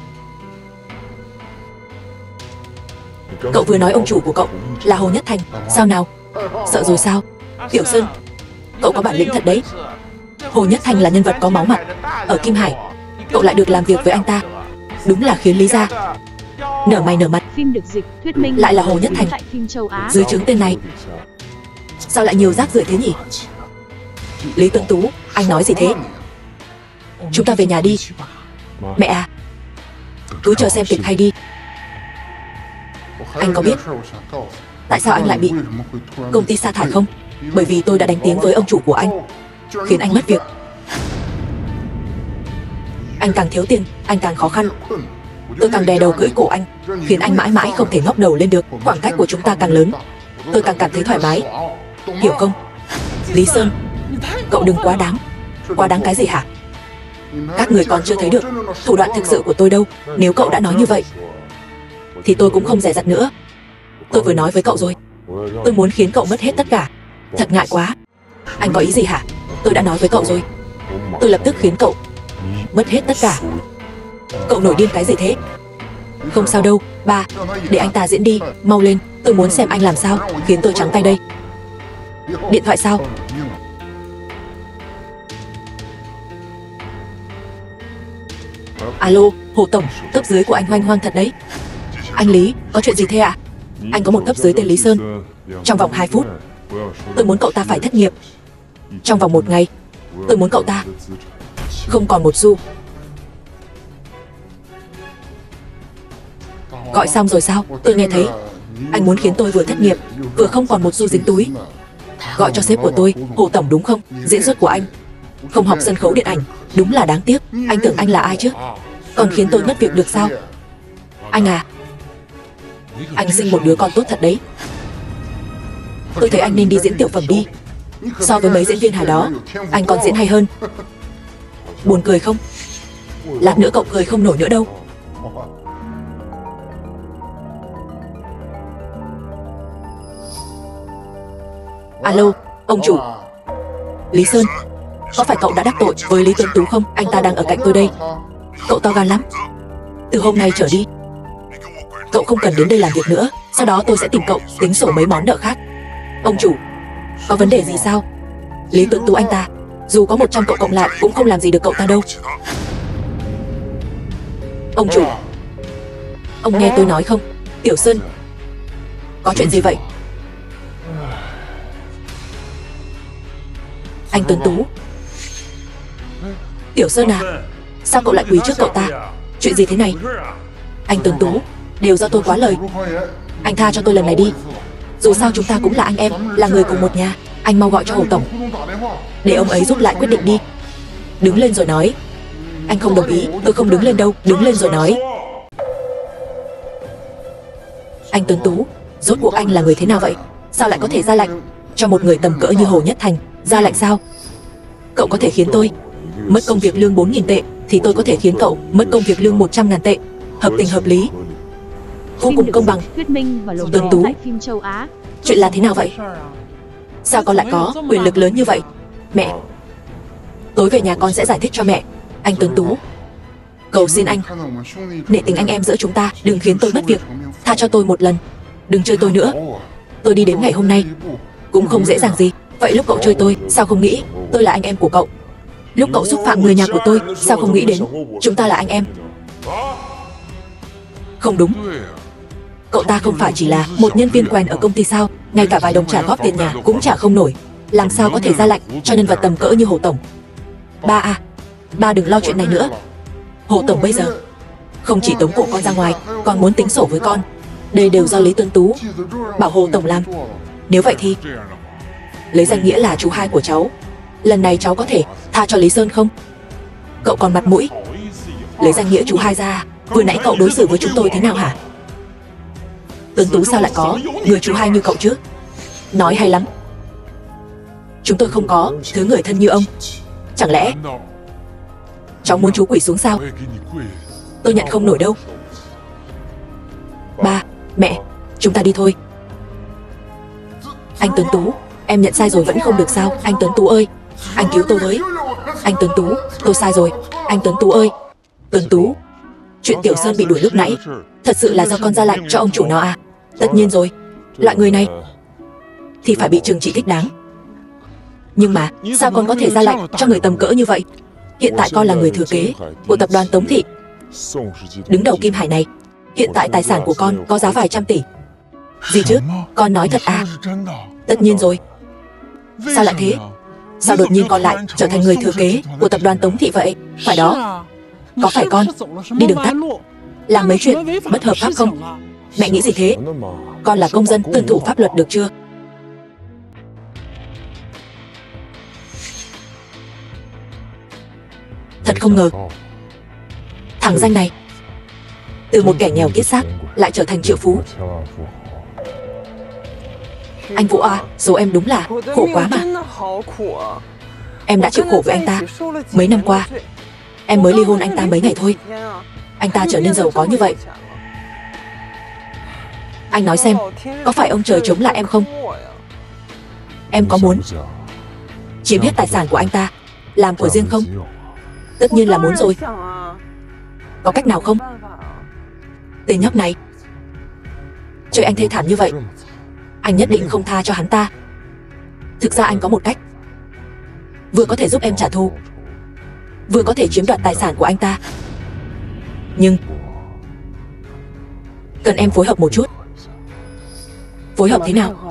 S1: Cậu vừa nói ông chủ của cậu là Hồ Nhất Thành. Sao nào? Sợ rồi sao? Tiểu Sơn, cậu có bản lĩnh thật đấy. Hồ Nhất Thành là nhân vật có máu mặt ở Kim Hải, cậu lại được làm việc với anh ta. Đúng là khiến Lý gia nở mày nở mặt.
S2: Phim được dịch thuyết minh
S1: Lại là Hồ Nhất Thành.
S2: tại phim châu Á.
S1: Dưới trướng tên này sao lại nhiều rác rưởi thế nhỉ? Lý Tuấn Tú, anh nói gì thế? Chúng ta về nhà đi. Mẹ à, cứ chờ xem kịch hay đi. Anh có biết tại sao anh lại bị công ty sa thải không? Bởi vì tôi đã đánh tiếng với ông chủ của anh, khiến anh mất việc. Anh càng thiếu tiền, anh càng khó khăn. Tôi càng đè đầu cưỡi cổ anh, khiến anh mãi mãi không thể ngóc đầu lên được. Khoảng cách của chúng ta càng lớn, tôi càng cảm thấy thoải mái. Hiểu không? Lý Sơn, cậu đừng quá đáng. Quá đáng cái gì hả? Các người còn chưa thấy được thủ đoạn thực sự của tôi đâu. Nếu cậu đã nói như vậy thì tôi cũng không dè dặt nữa. Tôi vừa nói với cậu rồi, tôi muốn khiến cậu mất hết tất cả. Thật ngại quá. Anh có ý gì hả? Tôi đã nói với cậu rồi, tôi lập tức khiến cậu mất hết tất cả. Cậu nổi điên cái gì thế? Không sao đâu, ba, để anh ta diễn đi, mau lên. Tôi muốn xem anh làm sao khiến tôi trắng tay đây. Điện thoại sao? Alo, Hồ Tổng, cấp dưới của anh hoanh hoang thật đấy. Anh Lý, có chuyện gì thế ạ? Anh có một cấp dưới tên Lý Sơn. Trong vòng hai phút, tôi muốn cậu ta phải thất nghiệp. Trong vòng một ngày, tôi muốn cậu ta không còn một xu. Gọi xong rồi sao? Tôi nghe thấy anh muốn khiến tôi vừa thất nghiệp, vừa không còn một xu dính túi. Gọi cho sếp của tôi, Hồ Tổng đúng không? Diễn xuất của anh không học sân khấu điện ảnh, đúng là đáng tiếc. Anh tưởng anh là ai chứ? Còn khiến tôi mất việc được sao? Anh à, anh sinh một đứa con tốt thật đấy. Tôi thấy anh nên đi diễn tiểu phẩm đi. So với mấy diễn viên hài đó, anh còn diễn hay hơn. Buồn cười không? Lát nữa cậu cười không nổi nữa đâu. Alo, ông chủ. Lý Sơn, có phải cậu đã đắc tội với Lý Tuấn Tú không? Anh ta đang ở cạnh tôi đây. Cậu to gan lắm. Từ hôm nay trở đi, cậu không cần đến đây làm việc nữa. Sau đó tôi sẽ tìm cậu tính sổ mấy món nợ khác. Ông chủ, có vấn đề gì sao? Lý Tuấn Tú anh ta, dù có một trăm cậu cộng lại cũng không làm gì được cậu ta đâu. Ông chủ, ông nghe tôi nói không? Tiểu Sơn, có chuyện gì vậy? Anh Tuấn Tú. Tiểu Sơn à, sao cậu lại quỳ trước cậu ta? Chuyện gì thế này? Anh Tuấn Tú, đều do tôi quá lời. Anh tha cho tôi lần này đi. Dù sao chúng ta cũng là anh em, là người cùng một nhà. Anh mau gọi cho Hồ Tổng, để ông ấy giúp lại quyết định đi. Đứng lên rồi nói. Anh không đồng ý, tôi không đứng lên đâu. Đứng lên rồi nói. Anh Tuấn Tú, rốt cuộc anh là người thế nào vậy? Sao lại có thể ra lệnh cho một người tầm cỡ như Hồ Nhất Thành ra lệnh sao? Cậu có thể khiến tôi mất công việc lương bốn nghìn tệ, thì tôi có thể khiến cậu mất công việc lương một trăm ngàn tệ. Hợp tình hợp lý, vô cùng công bằng. Tuấn Tú,
S2: phim châu Á.
S1: chuyện là thế nào vậy? Sao con lại có quyền lực lớn như vậy? Mẹ, tối về nhà con sẽ giải thích cho mẹ. Anh Tuấn Tú, cầu xin anh, nể tình anh em giữa chúng ta, đừng khiến tôi mất việc. Tha cho tôi một lần, đừng chơi tôi nữa. Tôi đi đến ngày hôm nay cũng không dễ dàng gì. Vậy lúc cậu chơi tôi, sao không nghĩ tôi là anh em của cậu? Lúc cậu xúc phạm người nhà của tôi, sao không nghĩ đến chúng ta là anh em? Không đúng. Cậu ta không phải chỉ là một nhân viên quèn ở công ty sao? Ngay cả vài đồng trả góp tiền nhà cũng trả không nổi. Làm sao có thể ra lệnh cho nhân vật tầm cỡ như Hồ Tổng? Ba à, ba đừng lo chuyện này nữa. Hồ Tổng bây giờ Không chỉ tống cổ con ra ngoài, còn muốn tính sổ với con. Đây đều do Lý Tuấn Tú bảo hộ tổng làm. Nếu vậy thì lấy danh nghĩa là chú hai của cháu, lần này cháu có thể tha cho Lý Sơn không? Cậu còn mặt mũi lấy danh nghĩa chú hai ra? Vừa nãy cậu đối xử với chúng tôi thế nào hả? Tuấn Tú sao lại có người chú hai như cậu chứ? Nói hay lắm. Chúng tôi không có thứ người thân như ông. Chẳng lẽ cháu muốn chú quỳ xuống sao? Tôi nhận không nổi đâu. Ba, mẹ, chúng ta đi thôi. Anh Tuấn Tú, em nhận sai rồi vẫn không được sao? Anh Tuấn Tú ơi, anh cứu tôi với. Anh Tuấn Tú, tôi sai rồi. Anh Tuấn Tú ơi. Tuấn Tú, chuyện Tiểu Sơn bị đuổi lúc nãy thật sự là do con ra lệnh cho ông chủ nó à? Tất nhiên rồi, loại người này thì phải bị trừng trị thích đáng. Nhưng mà sao con có thể ra lệnh cho người tầm cỡ như vậy? Hiện tại con là người thừa kế của tập đoàn Tống Thị, đứng đầu Kim Hải này. Hiện tại tài sản của con có giá vài trăm tỷ. Gì chứ? Con nói thật à? Tất nhiên rồi. Sao lại thế? Sao đột nhiên con lại trở thành người thừa kế của tập đoàn Tống Thị vậy? Phải đó. Có phải con đi đường tắt, làm mấy chuyện bất hợp pháp không? Mẹ nghĩ gì thế? Con là công dân tuân thủ pháp luật được chưa? Thật không ngờ thằng danh này từ một kẻ nghèo kiết xác lại trở thành triệu phú. Anh Vũ à, số em đúng là khổ quá mà. Em đã chịu khổ với anh ta mấy năm qua. Em mới ly hôn anh ta mấy ngày thôi, anh ta trở nên giàu có như vậy. Anh nói xem, có phải ông trời chống lại em không? Em có muốn chiếm hết tài sản của anh ta làm của riêng không? Tất nhiên là muốn rồi. Có cách nào không? Tên nhóc này chơi anh thê thảm như vậy, anh nhất định không tha cho hắn ta. Thực ra anh có một cách, vừa có thể giúp em trả thù, vừa có thể chiếm đoạt tài sản của anh ta. Nhưng cần em phối hợp một chút. Phối hợp thế nào?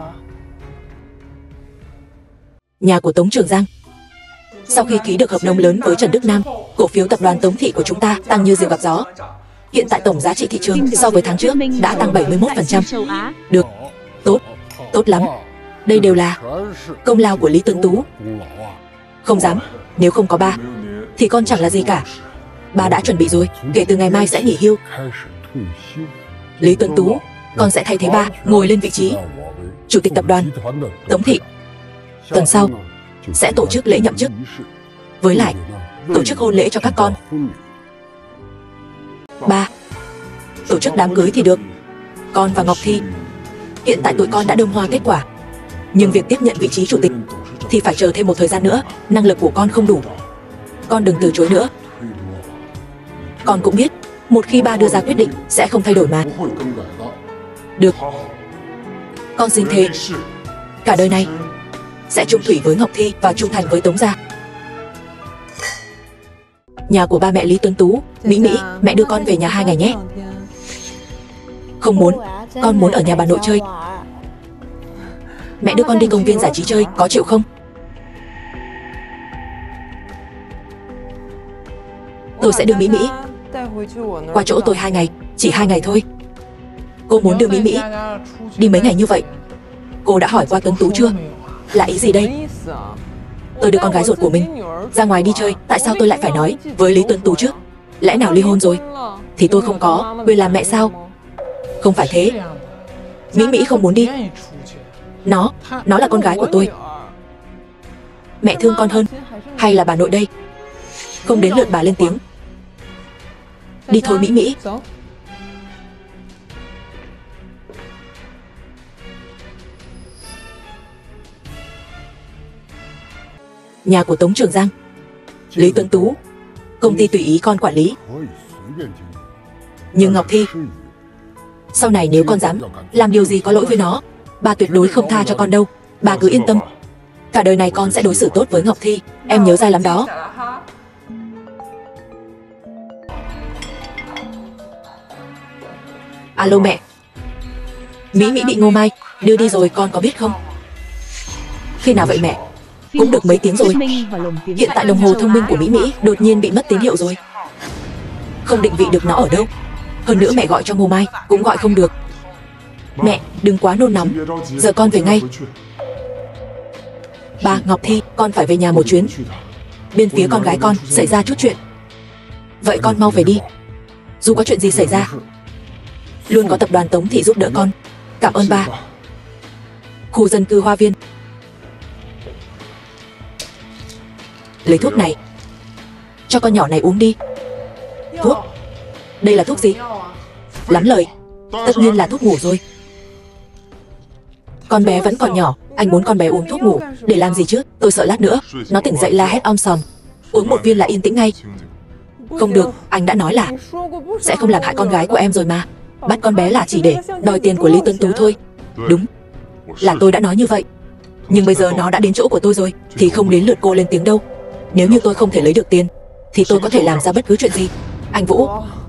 S1: Nhà của Tống Trường Giang sau khi ký được hợp đồng lớn với Trần Đức Nam, cổ phiếu tập đoàn Tống Thị của chúng ta tăng như diều gặp gió. Hiện tại tổng giá trị thị trường so với tháng trước đã tăng bảy mươi mốt phần trăm. Được, tốt, tốt lắm. Đây đều là công lao của Lý Tuấn Tú. Không dám, nếu không có ba thì con chẳng là gì cả. Ba đã chuẩn bị rồi, kể từ ngày mai sẽ nghỉ hưu. Lý Tuấn Tú, con sẽ thay thế ba ngồi lên vị trí chủ tịch tập đoàn Tống Thị. Tuần sau sẽ tổ chức lễ nhậm chức, với lại tổ chức hôn lễ cho các con. Ba, tổ chức đám cưới thì được. Con và Ngọc Thi, hiện tại tụi con đã đơm hoa kết quả, nhưng việc tiếp nhận vị trí chủ tịch thì phải chờ thêm một thời gian nữa. Năng lực của con không đủ, con đừng từ chối nữa. Con cũng biết, một khi ba đưa ra quyết định sẽ không thay đổi mà. Được, con xin thề cả đời này sẽ chung thủy với Ngọc Thi và trung thành với Tống gia. Nhà của ba mẹ Lý Tuấn Tú. Mỹ Mỹ, mẹ đưa con về nhà hai ngày nhé. Không muốn, con muốn ở nhà bà nội chơi. Mẹ đưa con đi công viên giải trí chơi, có chịu không? Tôi sẽ đưa Mỹ Mỹ qua chỗ tôi hai ngày, chỉ hai ngày thôi. Cô muốn đưa Mỹ Mỹ đi mấy ngày như vậy? Cô đã hỏi qua Tuấn Tú chưa? Là ý gì đây? Tôi đưa con gái ruột của mình ra ngoài đi chơi, tại sao tôi lại phải nói với Lý Tuấn Tú chứ? Lẽ nào ly hôn rồi thì tôi không có quyền làm mẹ sao? Không phải thế. Mỹ Mỹ không muốn đi. Nó, nó là con gái của tôi. Mẹ thương con hơn hay là bà nội đây? Không đến lượt bà lên tiếng. Đi thôi Mỹ Mỹ. Nhà của Tống Trường Giang. Lý Tuấn Tú, công ty tùy ý con quản lý. Nhưng Ngọc Thi, sau này nếu con dám làm điều gì có lỗi với nó, ba tuyệt đối không tha cho con đâu. Bà cứ yên tâm, cả đời này con sẽ đối xử tốt với Ngọc Thi. Em nhớ ra lắm đó. Alo mẹ. Mỹ Mỹ bị Ngô Mai đưa đi rồi, con có biết không? Khi nào vậy mẹ? Cũng được mấy tiếng rồi. Hiện tại đồng hồ thông minh của Mỹ Mỹ đột nhiên bị mất tín hiệu rồi. Không định vị được nó ở đâu. Hơn nữa mẹ gọi cho Ngô Mai cũng gọi không được. Mẹ, đừng quá nôn nóng, giờ con về ngay. Ba, Ngọc Thi, con phải về nhà một chuyến. Bên phía con gái con xảy ra chút chuyện. Vậy con mau về đi. Dù có chuyện gì xảy ra, luôn có tập đoàn Tống Thị giúp đỡ con. Cảm ơn ba. Khu dân cư Hoa Viên. Lấy thuốc này cho con nhỏ này uống đi. Thuốc? Đây là thuốc gì? Lắm lời. Tất nhiên là thuốc ngủ rồi. Con bé vẫn còn nhỏ, anh muốn con bé uống thuốc ngủ để làm gì chứ? Tôi sợ lát nữa nó tỉnh dậy la hét om sòm. Uống một viên là yên tĩnh ngay. Không được, anh đã nói là sẽ không làm hại con gái của em rồi mà. Bắt con bé là chỉ để đòi tiền của Lý Tuấn Tú thôi. Đúng, là tôi đã nói như vậy. Nhưng bây giờ nó đã đến chỗ của tôi rồi thì không đến lượt cô lên tiếng đâu. Nếu như tôi không thể lấy được tiền thì tôi có thể làm ra bất cứ chuyện gì. Anh Vũ,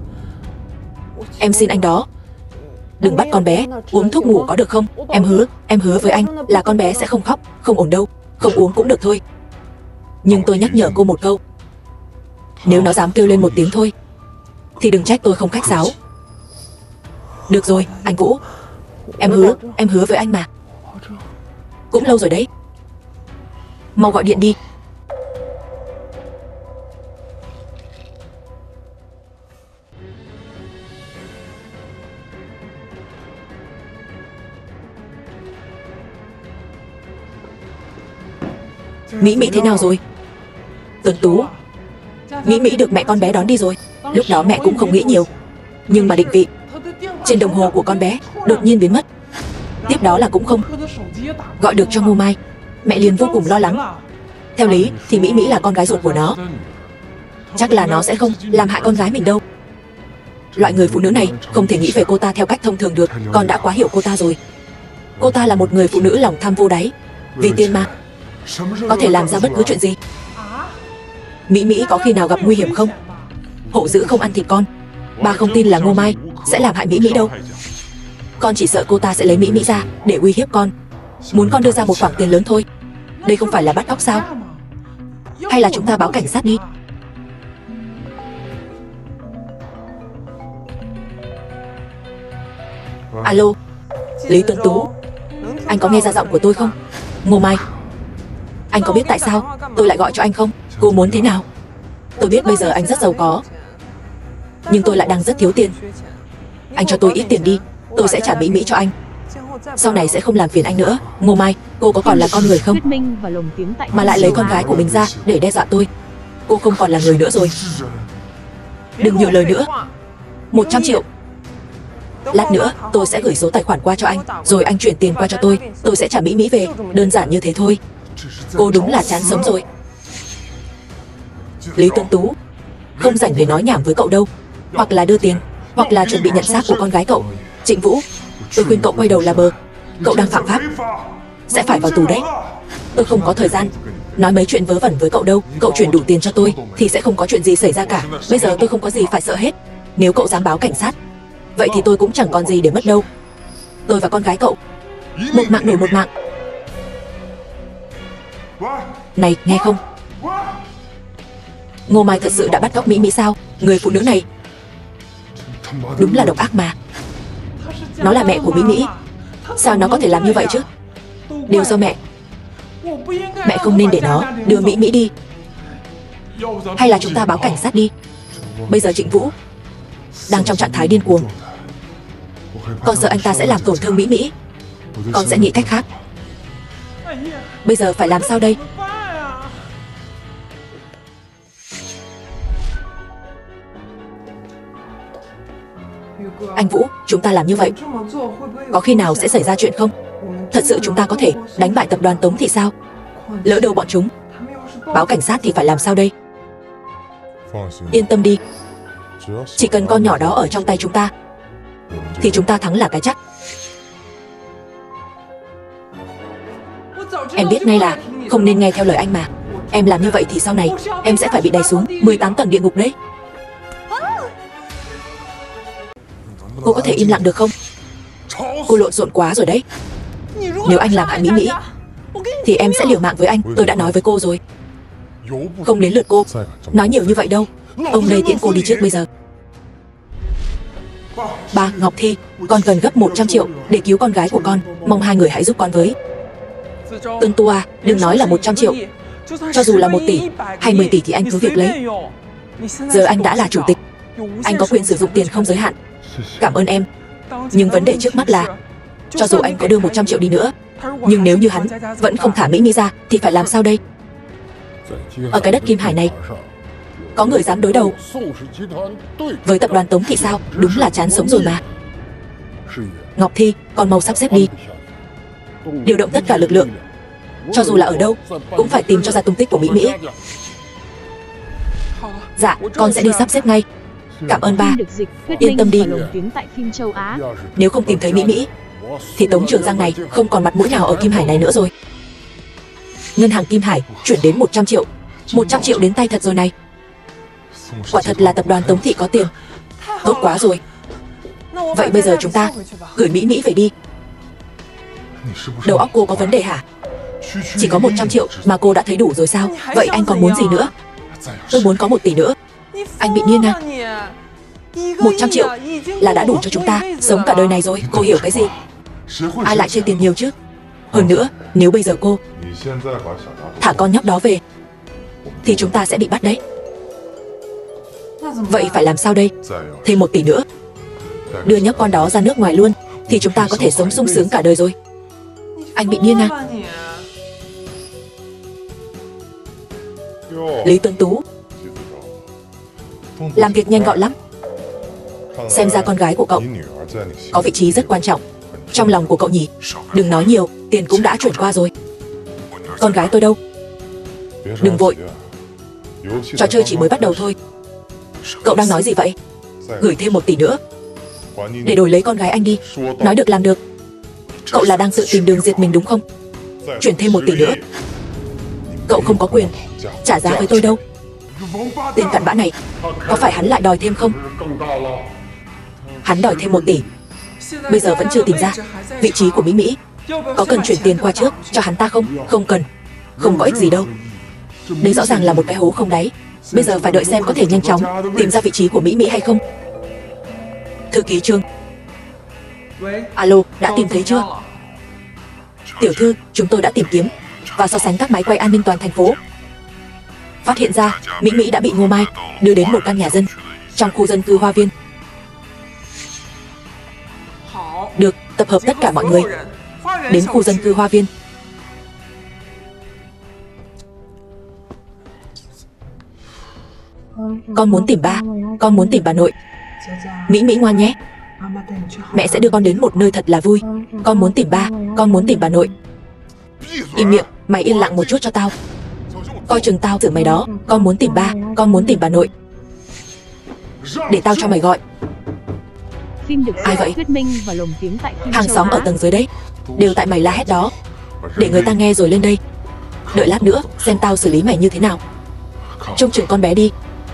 S1: em xin anh đó, đừng bắt con bé uống thuốc ngủ có được không? Em hứa, em hứa với anh là con bé sẽ không khóc, không ổn đâu. Không uống cũng được thôi. Nhưng tôi nhắc nhở cô một câu, nếu nó dám kêu lên một tiếng thôi thì đừng trách tôi không khách sáo. Được rồi, anh Vũ, em hứa, em hứa với anh mà. Cũng lâu rồi đấy. Mau gọi điện đi. Mỹ Mỹ thế nào rồi? Tuấn Tú, Mỹ Mỹ được mẹ con bé đón đi rồi. Lúc đó mẹ cũng không nghĩ nhiều, nhưng mà định vị trên đồng hồ của con bé đột nhiên biến mất. Tiếp đó là cũng không gọi được cho Ngô Mai. Mẹ liền vô cùng lo lắng. Theo lý thì Mỹ Mỹ là con gái ruột của nó, chắc là nó sẽ không làm hại con gái mình đâu. Loại người phụ nữ này không thể nghĩ về cô ta theo cách thông thường được. Con đã quá hiểu cô ta rồi. Cô ta là một người phụ nữ lòng tham vô đáy. Vì tiền mà có thể làm ra bất cứ chuyện gì. Mỹ Mỹ có khi nào gặp nguy hiểm không? Hổ dữ không ăn thịt con. Ba không tin là Ngô Mai sẽ làm hại Mỹ Mỹ đâu. Con chỉ sợ cô ta sẽ lấy Mỹ Mỹ ra để uy hiếp con, muốn con đưa ra một khoản tiền lớn thôi. Đây không phải là bắt cóc sao? Hay là chúng ta báo cảnh sát đi? Alo, Lý Tuấn Tú, anh có nghe ra giọng của tôi không? Ngô Mai, anh có biết tại sao tôi lại gọi cho anh không? Cô muốn thế nào? Tôi biết bây giờ anh rất giàu có, nhưng tôi lại đang rất thiếu tiền. Anh cho tôi ít tiền đi, tôi sẽ trả Mỹ Mỹ cho anh. Sau này sẽ không làm phiền anh nữa. Ngô Mai, cô có còn là con người không? Mà lại lấy con gái của mình ra để đe dọa tôi. Cô không còn là người nữa rồi. Đừng nhiều lời nữa. Một trăm triệu. Lát nữa tôi sẽ gửi số tài khoản qua cho anh, rồi anh chuyển tiền qua cho tôi. Tôi sẽ trả Mỹ Mỹ về. Đơn giản như thế thôi. Cô đúng là chán sống rồi. Lý Tuấn Tú, không rảnh để nói nhảm với cậu đâu. Hoặc là đưa tiền, hoặc là chuẩn bị nhận xác của con gái cậu. Trịnh Vũ, tôi khuyên cậu quay đầu là bờ. Cậu đang phạm pháp, sẽ phải vào tù đấy. Tôi không có thời gian nói mấy chuyện vớ vẩn với cậu đâu. Cậu chuyển đủ tiền cho tôi thì sẽ không có chuyện gì xảy ra cả. Bây giờ tôi không có gì phải sợ hết. Nếu cậu dám báo cảnh sát, vậy thì tôi cũng chẳng còn gì để mất đâu. Tôi và con gái cậu, một mạng đổi một mạng. Này, nghe không? Ngô Mai thật sự đã bắt cóc Mỹ Mỹ sao? Người phụ nữ này đúng là độc ác mà. Nó là mẹ của Mỹ Mỹ, sao nó có thể làm như vậy chứ? Đều do mẹ. Mẹ không nên để nó đưa Mỹ Mỹ đi. Hay là chúng ta báo cảnh sát đi? Bây giờ Trịnh Vũ đang trong trạng thái điên cuồng. Con sợ anh ta sẽ làm tổn thương Mỹ Mỹ. Con sẽ nghĩ cách khác. Bây giờ phải làm sao đây? Anh Vũ, chúng ta làm như vậy có khi nào sẽ xảy ra chuyện không? Thật sự chúng ta có thể đánh bại tập đoàn Tống Thị sao? Lỡ đâu bọn chúng báo cảnh sát thì phải làm sao đây? Yên tâm đi, chỉ cần con nhỏ đó ở trong tay chúng ta thì chúng ta thắng là cái chắc. Em biết ngay là không nên nghe theo lời anh mà. Em làm như vậy thì sau này em sẽ phải bị đày xuống mười tám tầng địa ngục đấy. Cô có thể im lặng được không? Cô lộn xộn quá rồi đấy. Nếu anh làm hại Mỹ Mỹ thì em sẽ liều mạng với anh. Tôi đã nói với cô rồi. Không đến lượt cô nói nhiều như vậy đâu. Ông đây tiễn cô đi trước bây giờ. Ba, Ngọc Thi, con cần gấp một trăm triệu để cứu con gái của con, mong hai người hãy giúp con với. Tương Tu à, đừng nói là một trăm triệu. Cho dù là một tỷ hay mười tỷ thì anh cứ việc lấy. Giờ anh đã là chủ tịch, anh có quyền sử dụng tiền không giới hạn. Cảm ơn em. Nhưng vấn đề trước mắt là, cho dù anh có đưa một trăm triệu đi nữa, nhưng nếu như hắn vẫn không thả Mỹ Mỹ ra thì phải làm sao đây? Ở cái đất Kim Hải này, có người dám đối đầu với tập đoàn Tống Thị sao? Đúng là chán sống rồi mà. Ngọc Thi, con mau sắp xếp đi. Điều động tất cả lực lượng, cho dù là ở đâu cũng phải tìm cho ra tung tích của Mỹ Mỹ. Dạ, con sẽ đi sắp xếp ngay. Cảm ơn ba. Yên tâm đi. Nếu không tìm thấy Mỹ Mỹ thì Tống Trường Giang này không còn mặt mũi nào ở Kim Hải này nữa rồi. Ngân hàng Kim Hải chuyển đến một trăm triệu. một trăm triệu đến tay thật rồi này. Quả thật là tập đoàn Tống Thị có tiền. Tốt quá rồi. Vậy bây giờ chúng ta gửi Mỹ Mỹ về đi. Đầu óc cô có vấn đề hả? Chỉ có một trăm triệu mà cô đã thấy đủ rồi sao? Vậy anh còn muốn gì nữa? Tôi muốn có một tỷ nữa. Anh bị điên à? Một trăm triệu là đã đủ cho chúng ta sống cả đời này rồi. Cô hiểu cái gì? Ai lại chê tiền nhiều chứ? Hơn nữa, nếu bây giờ cô thả con nhóc đó về thì chúng ta sẽ bị bắt đấy. Vậy phải làm sao đây? Thêm một tỷ nữa, đưa nhóc con đó ra nước ngoài luôn thì chúng ta có thể sống sung sướng cả đời rồi. Anh bị điên à? Lý Tuấn Tú làm việc nhanh gọn lắm. Xem ra con gái của cậu có vị trí rất quan trọng trong lòng của cậu nhỉ. Đừng nói nhiều, tiền cũng đã chuyển qua rồi. Con gái tôi đâu? Đừng vội, trò chơi chỉ mới bắt đầu thôi. Cậu đang nói gì vậy? Gửi thêm một tỷ nữa để đổi lấy con gái anh đi. Nói được làm được. Cậu là đang tự tìm đường diệt mình đúng không? Chuyển thêm một tỷ nữa. Cậu không có quyền trả giá với tôi đâu. Tên cặn bã này, có phải hắn lại đòi thêm không? Hắn đòi thêm một tỷ. Bây giờ vẫn chưa tìm ra vị trí của Mỹ Mỹ. Có cần chuyển tiền qua trước cho hắn ta không? Không cần. Không có ích gì đâu. Đây rõ ràng là một cái hố không đáy. Bây giờ phải đợi xem có thể nhanh chóng tìm ra vị trí của Mỹ Mỹ hay không. Thư ký Trương. Alo, đã tìm thấy chưa? Tiểu thư, chúng tôi đã tìm kiếm và so sánh các máy quay an ninh toàn thành phố. Phát hiện ra Mỹ Mỹ đã bị Ngô Mai đưa đến một căn nhà dân trong khu dân cư Hoa Viên. Được, tập hợp tất cả mọi người đến khu dân cư Hoa Viên. Con muốn tìm ba, con muốn tìm bà nội. Mỹ Mỹ ngoan nhé. Mẹ sẽ đưa con đến một nơi thật là vui. Con muốn tìm ba, con muốn tìm bà nội. Im miệng, mày yên lặng một chút cho tao. Coi chừng tao xử mày đó. Con muốn tìm ba, con muốn tìm bà nội. Để tao cho mày gọi. Ai vậy? Hàng xóm ở tầng dưới đấy. Đều tại mày la hét đó. Để người ta nghe rồi lên đây. Đợi lát nữa, xem tao xử lý mày như thế nào. Trông chừng con bé đi.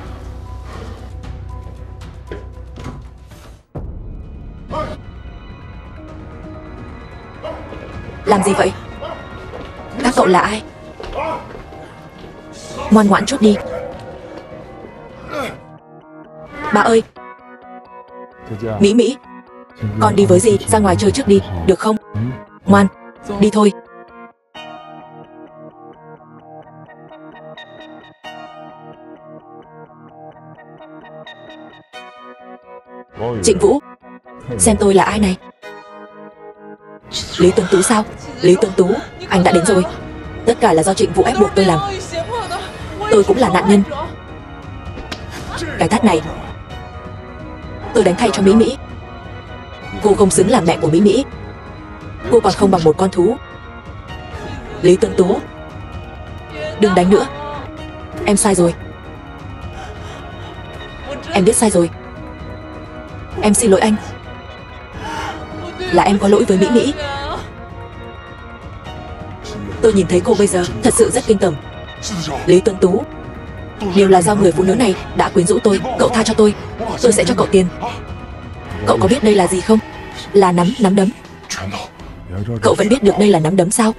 S1: Làm gì vậy? Các cậu là ai? Ngoan ngoãn chút đi. Bà ơi, Mỹ Mỹ, con đi với dì ra ngoài chơi trước đi, được không? Ngoan, đi thôi. Trịnh Vũ, xem tôi là ai này? Lý Tuấn Tú sao? Lý Tuấn Tú, anh đã đến rồi. Tất cả là do Trịnh Vũ ép buộc tôi làm. Tôi cũng là nạn nhân. Cái tát này tôi đánh thay cho Mỹ Mỹ. Cô không xứng làm mẹ của Mỹ Mỹ. Cô còn không bằng một con thú. Lý Tuấn Tú, đừng đánh nữa. Em sai rồi. Em biết sai rồi. Em xin lỗi anh. Là em có lỗi với Mỹ Mỹ. Tôi nhìn thấy cô bây giờ thật sự rất kinh tởm. Lý Tuấn Tú, đều là do người phụ nữ này đã quyến rũ tôi. Cậu tha cho tôi, tôi sẽ cho cậu tiền. Cậu có biết đây là gì không? Là nắm, nắm đấm. Cậu vẫn biết được đây là nắm đấm sao?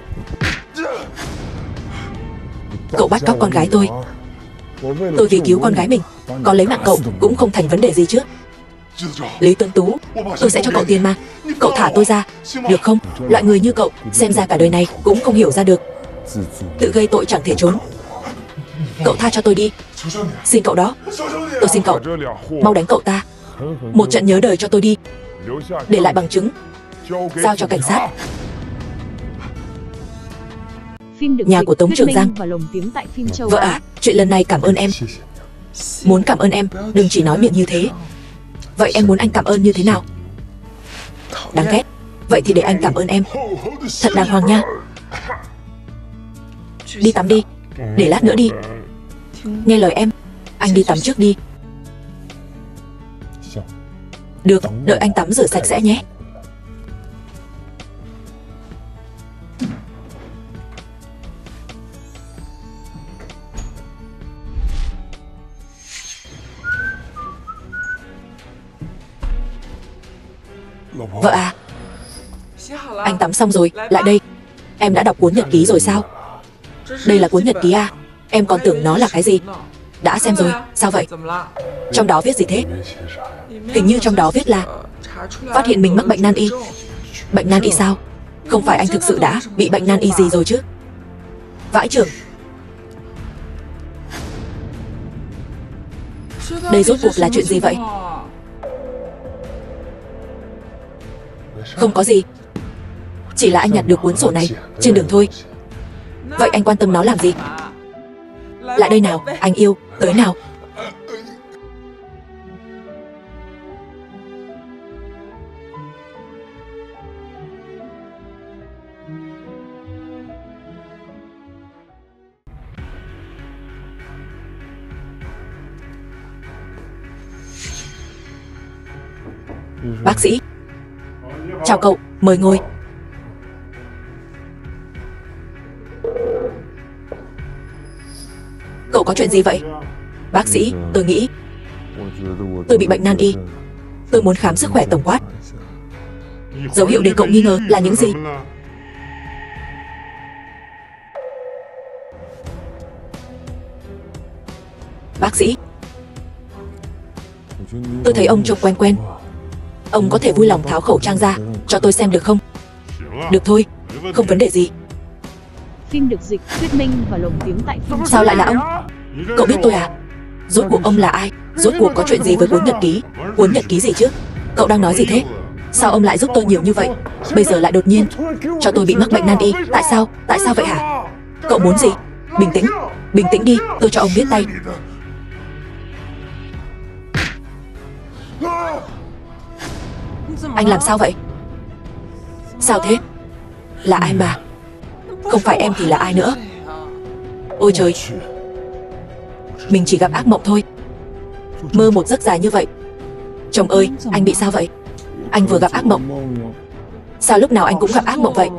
S1: Cậu bắt cóc con gái tôi. Tôi vì cứu con gái mình, có lấy mạng cậu cũng không thành vấn đề gì chứ. Lý Tuấn Tú, tôi sẽ cho cậu tiền mà. Cậu thả tôi ra, được không? Loại người như cậu, xem ra cả đời này cũng không hiểu ra được. Tự gây tội chẳng thể trốn. Cậu tha cho tôi đi. Xin cậu đó. Tôi xin cậu, mau đánh cậu ta. Một trận nhớ đời cho tôi đi. Để lại bằng chứng, giao cho cảnh sát.
S2: Phim được
S1: Nhà
S2: dịch,
S1: của Tống
S2: thuyết
S1: Trường
S2: minh
S1: Giang.
S2: và lồng tiếng tại phim châu
S1: Vợ
S2: Á.
S1: à, chuyện lần này cảm ơn em. Muốn cảm ơn em, đừng chỉ nói miệng như thế. Vậy em muốn anh cảm ơn như thế nào? Đáng ghét. Vậy thì để anh cảm ơn em. Thật đàng hoàng nha. Đi tắm đi. Để lát nữa đi. Nghe lời em. Anh đi tắm trước đi. Được, đợi anh tắm rửa sạch sẽ nhé. Vợ à, anh tắm xong rồi, lại đây. Em đã đọc cuốn nhật ký rồi sao? Đây là cuốn nhật ký à? Em còn tưởng nó là cái gì. Đã xem rồi, sao vậy? Trong đó viết gì thế? Hình như trong đó viết là phát hiện mình mắc bệnh nan y. Bệnh nan y sao? Không phải anh thực sự đã bị bệnh nan y gì rồi chứ? Vãi chưởng. Đây rốt cuộc là chuyện gì vậy? Không có gì. Chỉ là anh nhặt được cuốn sổ này trên đường thôi. Vậy anh quan tâm nó làm gì? Lại đây nào, anh yêu, tới nào. Bác sĩ. Chào cậu, mời ngồi. Cậu có chuyện gì vậy? Bác sĩ, tôi nghĩ tôi bị bệnh nan y. Tôi muốn khám sức khỏe tổng quát. Dấu hiệu để cậu nghi ngờ là những gì? Bác sĩ, tôi thấy ông trông quen quen. Ông có thể vui lòng tháo khẩu trang ra cho tôi xem được không? Được thôi, không vấn đề gì.
S2: Phim được dịch, thuyết minh và lồng tiếng tại phim châu
S1: Sao lại là
S2: Á.
S1: ông? Cậu biết tôi à? Rốt cuộc ông là ai? Rốt cuộc có chuyện gì với cuốn nhật ký? Cuốn nhật ký gì chứ? Cậu đang nói gì thế? Sao ông lại giúp tôi nhiều như vậy? Bây giờ lại đột nhiên cho tôi bị mắc bệnh nan y. Tại sao? Tại sao vậy hả? Cậu muốn gì? Bình tĩnh. Bình tĩnh đi, tôi cho ông biết tay. Anh làm sao vậy? Sao thế? Là ai mà? Không phải em thì là ai nữa? Ôi trời, mình chỉ gặp ác mộng thôi. Mơ một giấc dài như vậy. Chồng ơi, anh bị sao vậy? Anh vừa gặp ác mộng. Sao lúc nào anh cũng gặp ác mộng vậy?